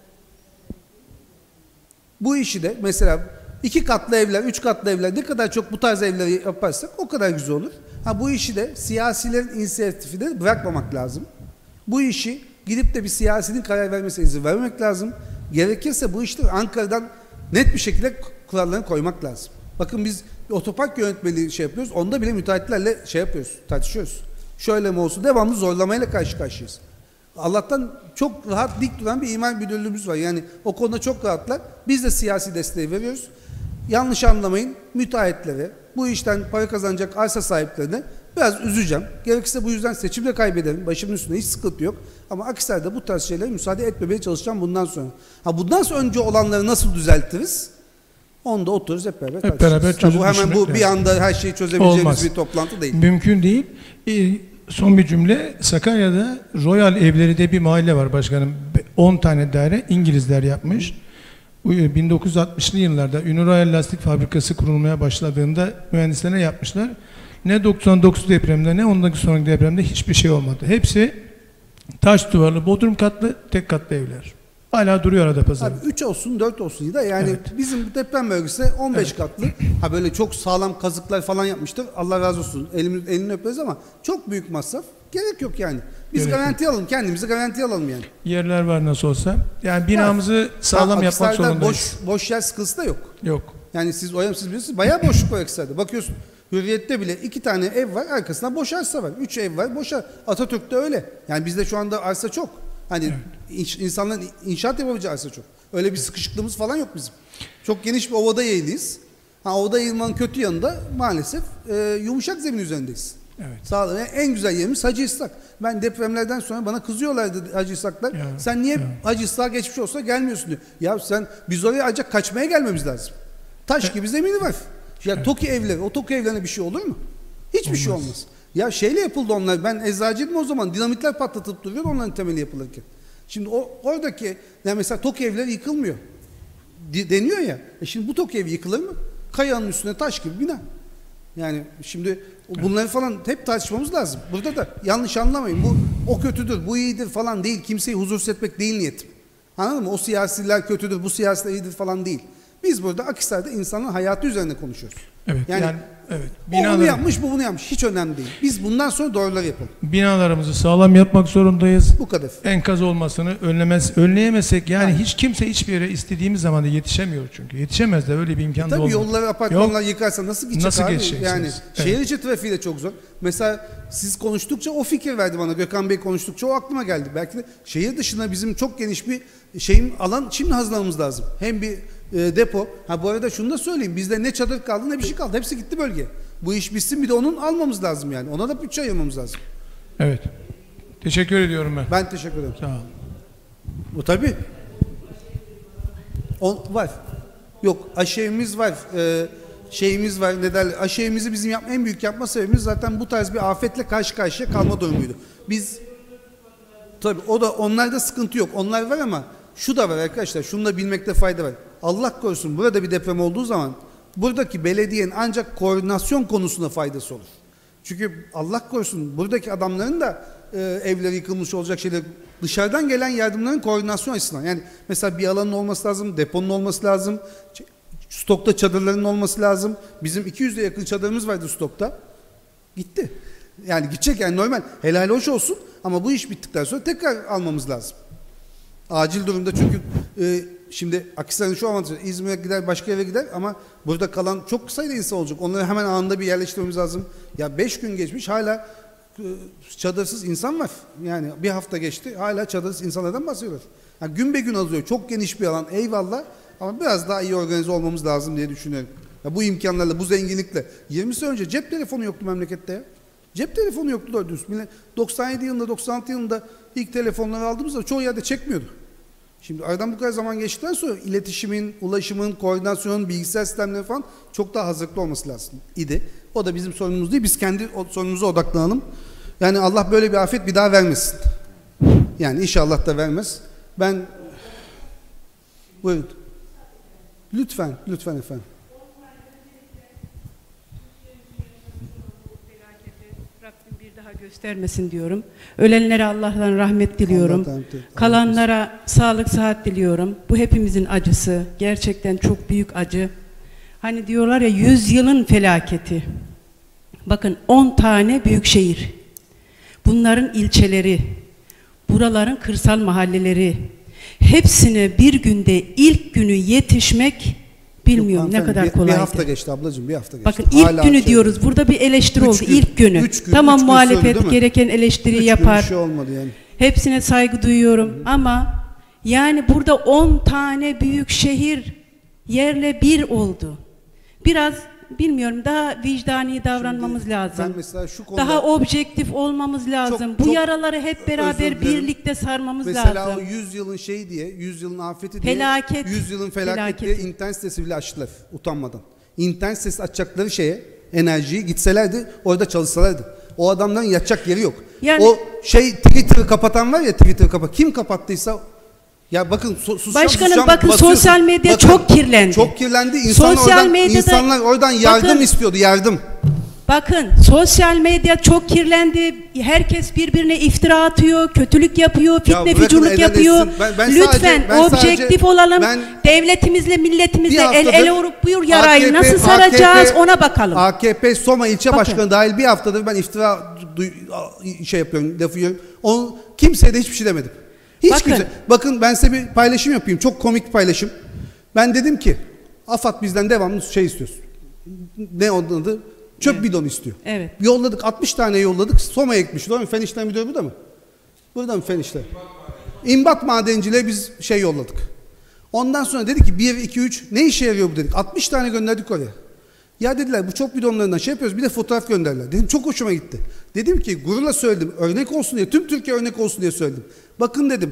bu işi de mesela iki katlı evler, üç katlı evler ne kadar çok bu tarz evleri yaparsak o kadar güzel olur. Ha bu işi de siyasilerin inisiyatifine bırakmamak lazım. Bu işi gidip de bir siyasinin karar vermesine izin vermemek lazım. Gerekirse bu işte Ankara'dan net bir şekilde kurallarını koymak lazım. Bakın biz otopark yönetmeliği şey yapıyoruz. Onda bile müteahhitlerle şey yapıyoruz, tartışıyoruz. Şöyle mi olsun? Devamlı zorlamayla karşı karşıyayız. Allah'tan çok rahat dik duran bir imar müdürlüğümüz var. Yani o konuda çok rahatlar. Biz de siyasi desteği veriyoruz. Yanlış anlamayın. Müteahhitlere, bu işten para kazanacak arsa sahiplerine biraz üzeceğim. Gerekirse bu yüzden seçimde kaybedelim. Başımın üstünde hiç sıkıntı yok. Ama Akhisar'da bu tarz şeylere müsaade etmemeye çalışacağım bundan sonra. Ha bundan sonra önce olanları nasıl düzeltiriz? Onu da otururuz hep beraber. Hep beraber çözüm bu hemen bu bir anda her şeyi çözebileceğimiz Olmaz. bir toplantı değil. Mümkün değil. Ee, son bir cümle. Sakarya'da Royal Evleri de bir mahalle var başkanım. on tane daire İngilizler yapmış. bin dokuz yüz altmışlı yıllarda Ünlü Royal Lastik Fabrikası kurulmaya başladığında mühendislerine yapmışlar. Ne doksan dokuz depremde ne ondan sonraki depremde hiçbir şey olmadı. Hepsi taş duvarlı, bodrum katlı, tek katlı evler. Hala duruyor arada pazarda. Abi üç olsun dört olsun da yani evet. Bizim deprem bölgesi on beş evet. katlı. Ha böyle çok sağlam kazıklar falan yapmıştır. Allah razı olsun. Elimiz, elini öperiz ama çok büyük masraf. Gerek yok yani. Biz Gerek garanti yok. alalım. Kendimizi garanti alalım yani. Yerler var nasıl olsa. Yani binamızı ya, sağlam yapmak zorundayız. Boş, boş yer sıkıntısı da yok. Yok. Yani siz o siz biliyorsunuz. Bayağı boşluk var Akhisar'da. Bakıyorsun Hürriyet'te bile iki tane ev var. Arkasında boş arsa var. Üç ev var. Boş arsa. Atatürk'te öyle. Yani bizde şu anda arsa çok. Hani evet. insanların inşaat yapabileceği arsa çok. Öyle bir sıkışıklığımız falan yok bizim. Çok geniş bir ovada yayılıyız. Ha, ovada yayılmanın kötü yanında maalesef e, yumuşak zemin üzerindeyiz. Evet. Sağ, en güzel yerimiz Hacı İshak. Ben depremlerden sonra bana kızıyorlardı Hacı İshaklar. Ya, sen niye ya. Hacı İshak'a geçmiş olsa gelmiyorsun diyor. Ya sen biz oraya ancak kaçmaya gelmemiz lazım. Taş evet. gibi zemini var. Ya evet. TOKİ evleri, o TOKİ evlerine bir şey olur mu? Hiçbir olmaz. şey olmaz. Ya şeyle yapıldı onlar. Ben eczacıydım o zaman. Dinamitler patlatıp duruyor onların temeli yapılırken. Şimdi o oradaki yani mesela TOK evleri yıkılmıyor. De, deniyor ya. E şimdi bu TOK evi yıkılır mı? Kayanın üstüne taş gibi bina. Yani şimdi bunları falan hep tartışmamız lazım. Burada da yanlış anlamayın. Bu o kötüdür, bu iyidir falan değil. Kimseyi huzursuz etmek değil niyetim. Anladın mı? O siyasiler kötüdür, bu siyasiler iyidir falan değil. Biz burada Akhisar'da insanın hayatı üzerine konuşuyoruz. Evet. Yani, yani evet. O bunu yapmış, bu bunu yapmış. Hiç önemli değil. Biz bundan sonra doğruları yapalım. Binalarımızı sağlam yapmak zorundayız. Bu kadar. Enkaz olmasını önlemez, önleyemezsek yani Aynen. hiç kimse hiçbir yere istediğimiz zaman da yetişemiyor çünkü. Yetişemez de öyle bir imkan E da tabii olmaz. yolları, apartmanlar yıkarsa nasıl gidecek Nasıl abi? geçeceksiniz? Yani Evet. şehir içi trafiği de çok zor. Mesela siz konuştukça o fikir verdi bana. Gökhan Bey konuştukça o aklıma geldi. Belki de şehir dışında bizim çok geniş bir şeyin alan şimdi hazırlamamız lazım. Hem bir e, depo. Ha bu arada şunu da söyleyeyim. Bizde ne çadır kaldı ne bir şey kaldı. Hepsi gitti bölgeye. Bu iş bitsin bir de onun almamız lazım yani. Ona da bütçe ayırmamız lazım. Evet. Teşekkür ediyorum ben. Ben teşekkür ederim. Sağ olun. Bu tabii. O, var. Yok aşevimiz var. Ee, şeyimiz var. Ne derler? Aşevimizi bizim yapma, en büyük yapma sebebimiz zaten bu tarz bir afetle karşı karşıya kalma durumuydu. Biz tabii o da onlarda sıkıntı yok. Onlar var ama şu da var arkadaşlar. Şunu da bilmekte fayda var. Allah korusun burada bir deprem olduğu zaman buradaki belediyenin ancak koordinasyon konusunda faydası olur. Çünkü Allah korusun buradaki adamların da e, evleri yıkılmış olacak şeyler dışarıdan gelen yardımların koordinasyon açısından. Yani mesela bir alanın olması lazım, deponun olması lazım, stokta çadırların olması lazım. Bizim iki yüze yakın çadırımız vardı stokta. Gitti. Yani gidecek yani normal. Helal hoş olsun ama bu iş bittikten sonra tekrar almamız lazım. Acil durumda çünkü e, şimdi Akhisar'ın şu avantajı İzmir'e gider başka yere gider ama burada kalan çok sayıda insan olacak. Onları hemen anında bir yerleştirmemiz lazım. Ya beş gün geçmiş hala e, çadırsız insan var. Yani bir hafta geçti hala çadırsız insanlardan bahsediyorlar. Yani gün be gün azalıyor. Çok geniş bir alan eyvallah ama biraz daha iyi organize olmamız lazım diye düşünüyorum. Ya bu imkanlarla bu zenginlikle yirmi sene önce cep telefonu yoktu memlekette ya. Cep telefonu yoktu doğru düz. doksan yedi yılında doksan altı yılında ilk telefonları aldığımızda çoğu yerde çekmiyordu. Şimdi aradan bu kadar zaman geçtikten sonra iletişimin, ulaşımın, koordinasyonun, bilgisayar sistemleri falan çok daha hazırlıklı olması lazım idi. O da bizim sorunumuz değil. Biz kendi sorunumuza odaklanalım. Yani Allah böyle bir afet bir daha vermesin. Yani inşallah da vermez. Ben buyurun. Lütfen, lütfen efendim. Göstermesin diyorum. Ölenlere Allah'tan rahmet diliyorum. Allah rahmet, Kalanlara sağlık sıhhat diliyorum. Bu hepimizin acısı. Gerçekten çok büyük acı. Hani diyorlar ya yüz yılın felaketi. Bakın on tane büyük şehir. Bunların ilçeleri, buraların kırsal mahalleleri, hepsine bir günde ilk günü yetişmek bilmiyorum Yok, ne kadar bir, kolaydı. Bir hafta geçti ablacığım, bir hafta geçti. Bakın ilk Hala günü şey, diyoruz. Burada bir eleştiri oldu. gün, ilk günü. üç gün, tamam üç gün muhalefet sürdü, gereken eleştiriyi üç yapar. Gün bir şey olmadı yani. Hepsine saygı duyuyorum. Hı. Ama yani burada on tane büyük şehir yerle bir oldu. Biraz bilmiyorum daha vicdani davranmamız Şimdi, lazım. ben mesela şu konuda, daha objektif olmamız lazım. Çok, Bu çok yaraları hep beraber özür dilerim. birlikte sarmamız mesela lazım. Mesela o yüz yılın şeyi diye, yüz yılın afeti diye, Felaket. yüz yılın felaket Felaket. diye internet sitesi bile açtılar utanmadan. İnternet sitesi açacakları şeye, enerjiyi gitselerdi, orada çalışsalardı. O adamların yatacak yeri yok. Yani, o şey Twitter'ı kapatan var ya, Twitter'ı kapat. Kim kapattıysa ya bakın so, susacağım, Başkanım susacağım, bakın basıyorsun. sosyal medya Bakın, çok kirlendi. Çok kirlendi. İnsanlar Sosyal oradan, medyada- insanlar oradan yardım bakın, istiyordu, yardım. Bakın sosyal medya çok kirlendi. Herkes birbirine iftira atıyor, kötülük yapıyor, fitne bırakın fücurluk helal yapıyor. etsin. Ben- ben Lütfen sadece- ben objektif sadece- olalım. ben- Devletimizle, milletimizle Bir el haftadır ele vurup buyur yarayı A K P nasıl saracağız A K P ona bakalım. A K P Soma ilçe Bakın. başkanı dahil bir haftadır ben iftira duy- şey yapıyorum, lafı yiyorum. Onu kimseye de hiçbir şey demedim. Hiç Bakın. kimse. Bakın ben size bir paylaşım yapayım. Çok komik bir paylaşım. Ben dedim ki AFAD bizden devamlı şey istiyorsun. Ne onun adı? Çöp Evet. bidonu istiyor. Evet. Yolladık. altmış tane yolladık. Soma'ya gitmiş. Doğru mu? Fen işlem müdürü burada mı? Burada mı fen işlem? İmbat madenciliğe biz şey yolladık. Ondan sonra dedi ki bir, iki, üç ne işe yarıyor bu dedik. altmış tane gönderdik oraya. Ya dediler bu çok bidonlarından şey yapıyoruz bir de fotoğraf gönderdiler. Dedim çok hoşuma gitti. Dedim ki gururla söyledim örnek olsun diye tüm Türkiye örnek olsun diye söyledim. Bakın dedim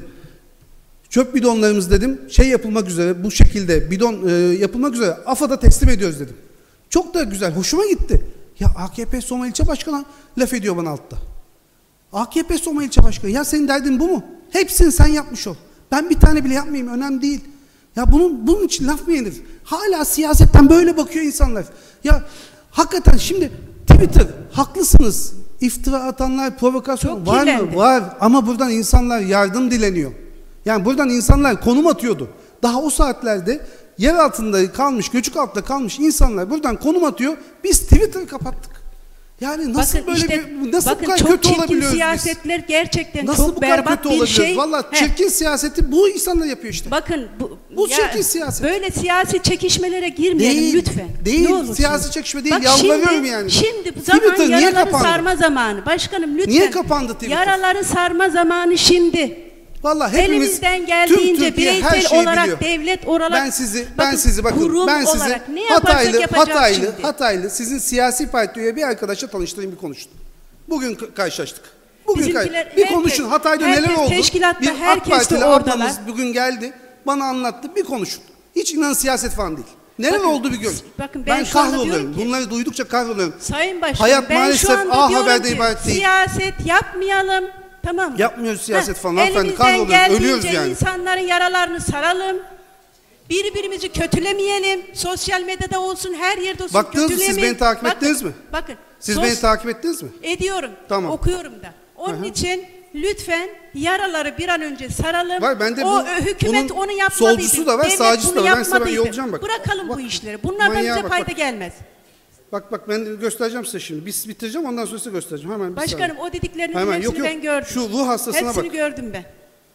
çöp bidonlarımız dedim şey yapılmak üzere bu şekilde bidon e, yapılmak üzere AFAD'a teslim ediyoruz dedim. Çok da güzel hoşuma gitti. Ya A K P Soma ilçe başkanı laf ediyor bana altta. A K P Soma ilçe başkanı ya senin derdin bu mu? Hepsini sen yapmış ol. Ben bir tane bile yapmayayım, önemli değil. Ya bunun bunun için laf mı yenir? Hala siyasetten böyle bakıyor insanlar. Ya hakikaten şimdi Twitter, haklısınız. İftira atanlar, provokasyon Çok var kirlendi. mı? Var. Ama buradan insanlar yardım dileniyor. Yani buradan insanlar konum atıyordu. Daha o saatlerde yer altında kalmış, göçük altında kalmış insanlar buradan konum atıyor. Biz Twitter'ı kapattık. Yani nasıl Bakın böyle işte, bir, nasıl bakın bu kadar çok kötü çirkin olabiliyoruz siyasetler biz? gerçekten Nasıl çok bu kadar berbat kötü bir olabiliyoruz? şey. Valla Heh. çirkin siyaseti bu insanlar yapıyor işte. Bakın bu, Bu ya, çirkin siyaset. Böyle siyasi çekişmelere girmeyelim Değil, lütfen. değil. Ne olursunuz. Siyasi çekişme değil. Bak Yalvarıyorum şimdi, yani. Şimdi bu zaman Twitter niye yaraları kapandı? sarma zamanı. Başkanım lütfen. Niye kapandı Twitter? Yaraları sarma zamanı şimdi. Vallahi hepimiz, Elimizden tüm geldiğince Türkiye her bireysel şeyi olarak biliyor. devlet olarak Ben sizi ben sizi bakın kurum ben sizi olarak ne yaparsak Hataylı yapacağız Hataylı şimdi. Hataylı sizin siyasi parti üye bir arkadaşla tanıştırayım, bir konuştum. Bugün k- karşılaştık. Bugün Bizimkiler, kay- bir herkes- konuşun Hatay'da neler herkes oldu? teşkilatta, Bir AK herkes de Partili oradalar. ablamız bugün geldi. Bana anlattı. Bir konuşun. Hiç inan siyaset falan değil. Neler Bakın, oldu bir görün. bakın ben ben şu anda kahroluyorum. diyorum ki- Bunları duydukça kahroluyorum. Sayın Başkanım Hayat ben maalesef şu anda A diyorum Haber'de ki ibaret değil. siyaset yapmayalım. Tamam mı? Yapmıyoruz siyaset Heh, falan hanımefendi. Elimizden Kahroluyoruz. geldiğince Ölüyoruz yani. insanların yaralarını saralım. Birbirimizi kötülemeyelim. Sosyal medyada olsun, her yerde olsun. Baktınız mı, siz kötülemeyin. beni takip Bakın, ettiniz mi? Bakın. Siz sos- beni takip ettiniz mi? Ediyorum. Tamam. Okuyorum da. Onun Hı hı. için lütfen yaraları bir an önce saralım. Var, ben de o bu- ö- hükümet bunun onu yapmadıydı. solcusu da var, Devlet sağcısı bunu da var. Ben size ben yapmadıydı. yollayacağım bak. Bırakalım Bak, bu işleri. Bunlardan manyağa bize bak, fayda bak. gelmez. Bak bak ben göstereceğim size şimdi. Biz bitireceğim, ondan sonra size göstereceğim. Hemen bir Başkanım saniye. o dediklerinizin Hemen, hepsini yok, yok. ben gördüm. Şu ruh hastasına Hepsini bak. gördüm ben.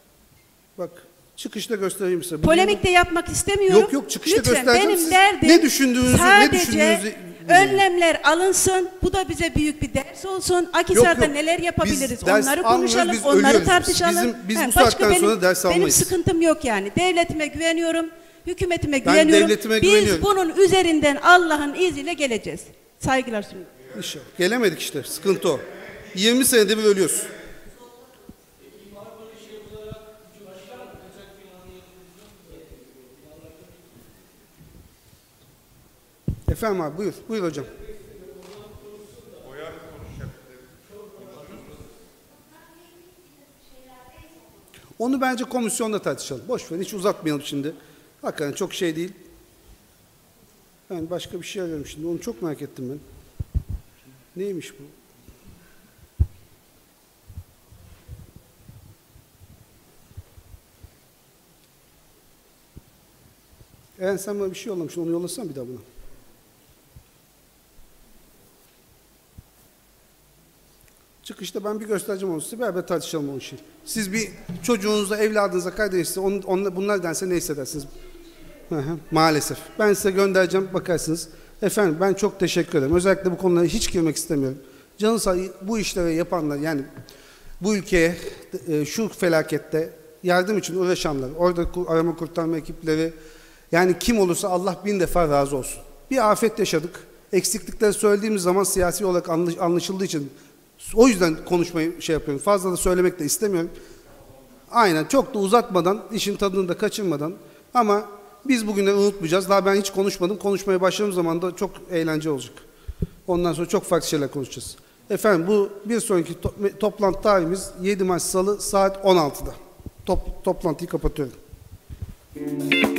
Bak çıkışta göstereyim size. Polemik de yapmak istemiyorum. Yok, yok, çıkışta Lütfen, göstereceğim. benim Siz derdim ne düşündüğünüzü, ne sadece düşündüğünüzü- önlemler alınsın. Bu da bize büyük bir ders olsun. Akhisar'da yok. neler yapabiliriz? Biz ders Onları almıyoruz, konuşalım, biz onları ölüyoruz. tartışalım. Bizim- biz He, bu başka saatten benim, sonra ders Benim almayız. sıkıntım yok yani. Devletime güveniyorum, hükümetime Ben güveniyorum. devletime Biz güveniyorum. bunun üzerinden Allah'ın izniyle geleceğiz. Saygılar sunuyorum. İnşallah. Gelemedik işte. Sıkıntı o. yirmi senede bir ölüyoruz. Efendim abi buyur. Buyur hocam. Onu bence komisyonda tartışalım. Boş ver, hiç uzatmayalım şimdi. Hakikaten çok şey değil. Ben başka bir şey arıyorum şimdi. Onu çok merak ettim ben. Neymiş bu? Eren sen bana bir şey yollamışsın. Onu yollasana bir daha buna. Çıkışta ben bir göstereceğim onu size. Beraber tartışalım o işi. Siz bir çocuğunuzla, evladınızla, kardeşinizle onun, onunla, bunlar dense ne hissedersiniz? Hı hı, maalesef. Ben size göndereceğim, bakarsınız. Efendim ben çok teşekkür ederim. Özellikle bu konulara hiç girmek istemiyorum. Canı sağ bu işleri yapanlar, yani bu ülkeye e, şu felakette yardım için uğraşanlar, orada arama kurtarma ekipleri, yani kim olursa Allah bin defa razı olsun. Bir afet yaşadık. Eksiklikleri söylediğimiz zaman siyasi olarak anlaşıldığı için o yüzden konuşmayı şey yapıyorum. Fazla da söylemek de istemiyorum. Aynen, çok da uzatmadan, işin tadını da kaçırmadan, ama biz bugünleri unutmayacağız. Daha ben hiç konuşmadım. Konuşmaya başladığım zaman da çok eğlence olacak. Ondan sonra çok farklı şeyler konuşacağız. Efendim bu bir sonraki to toplantı tarihimiz yedi Mart Salı saat on altıda. Top toplantıyı kapatıyorum.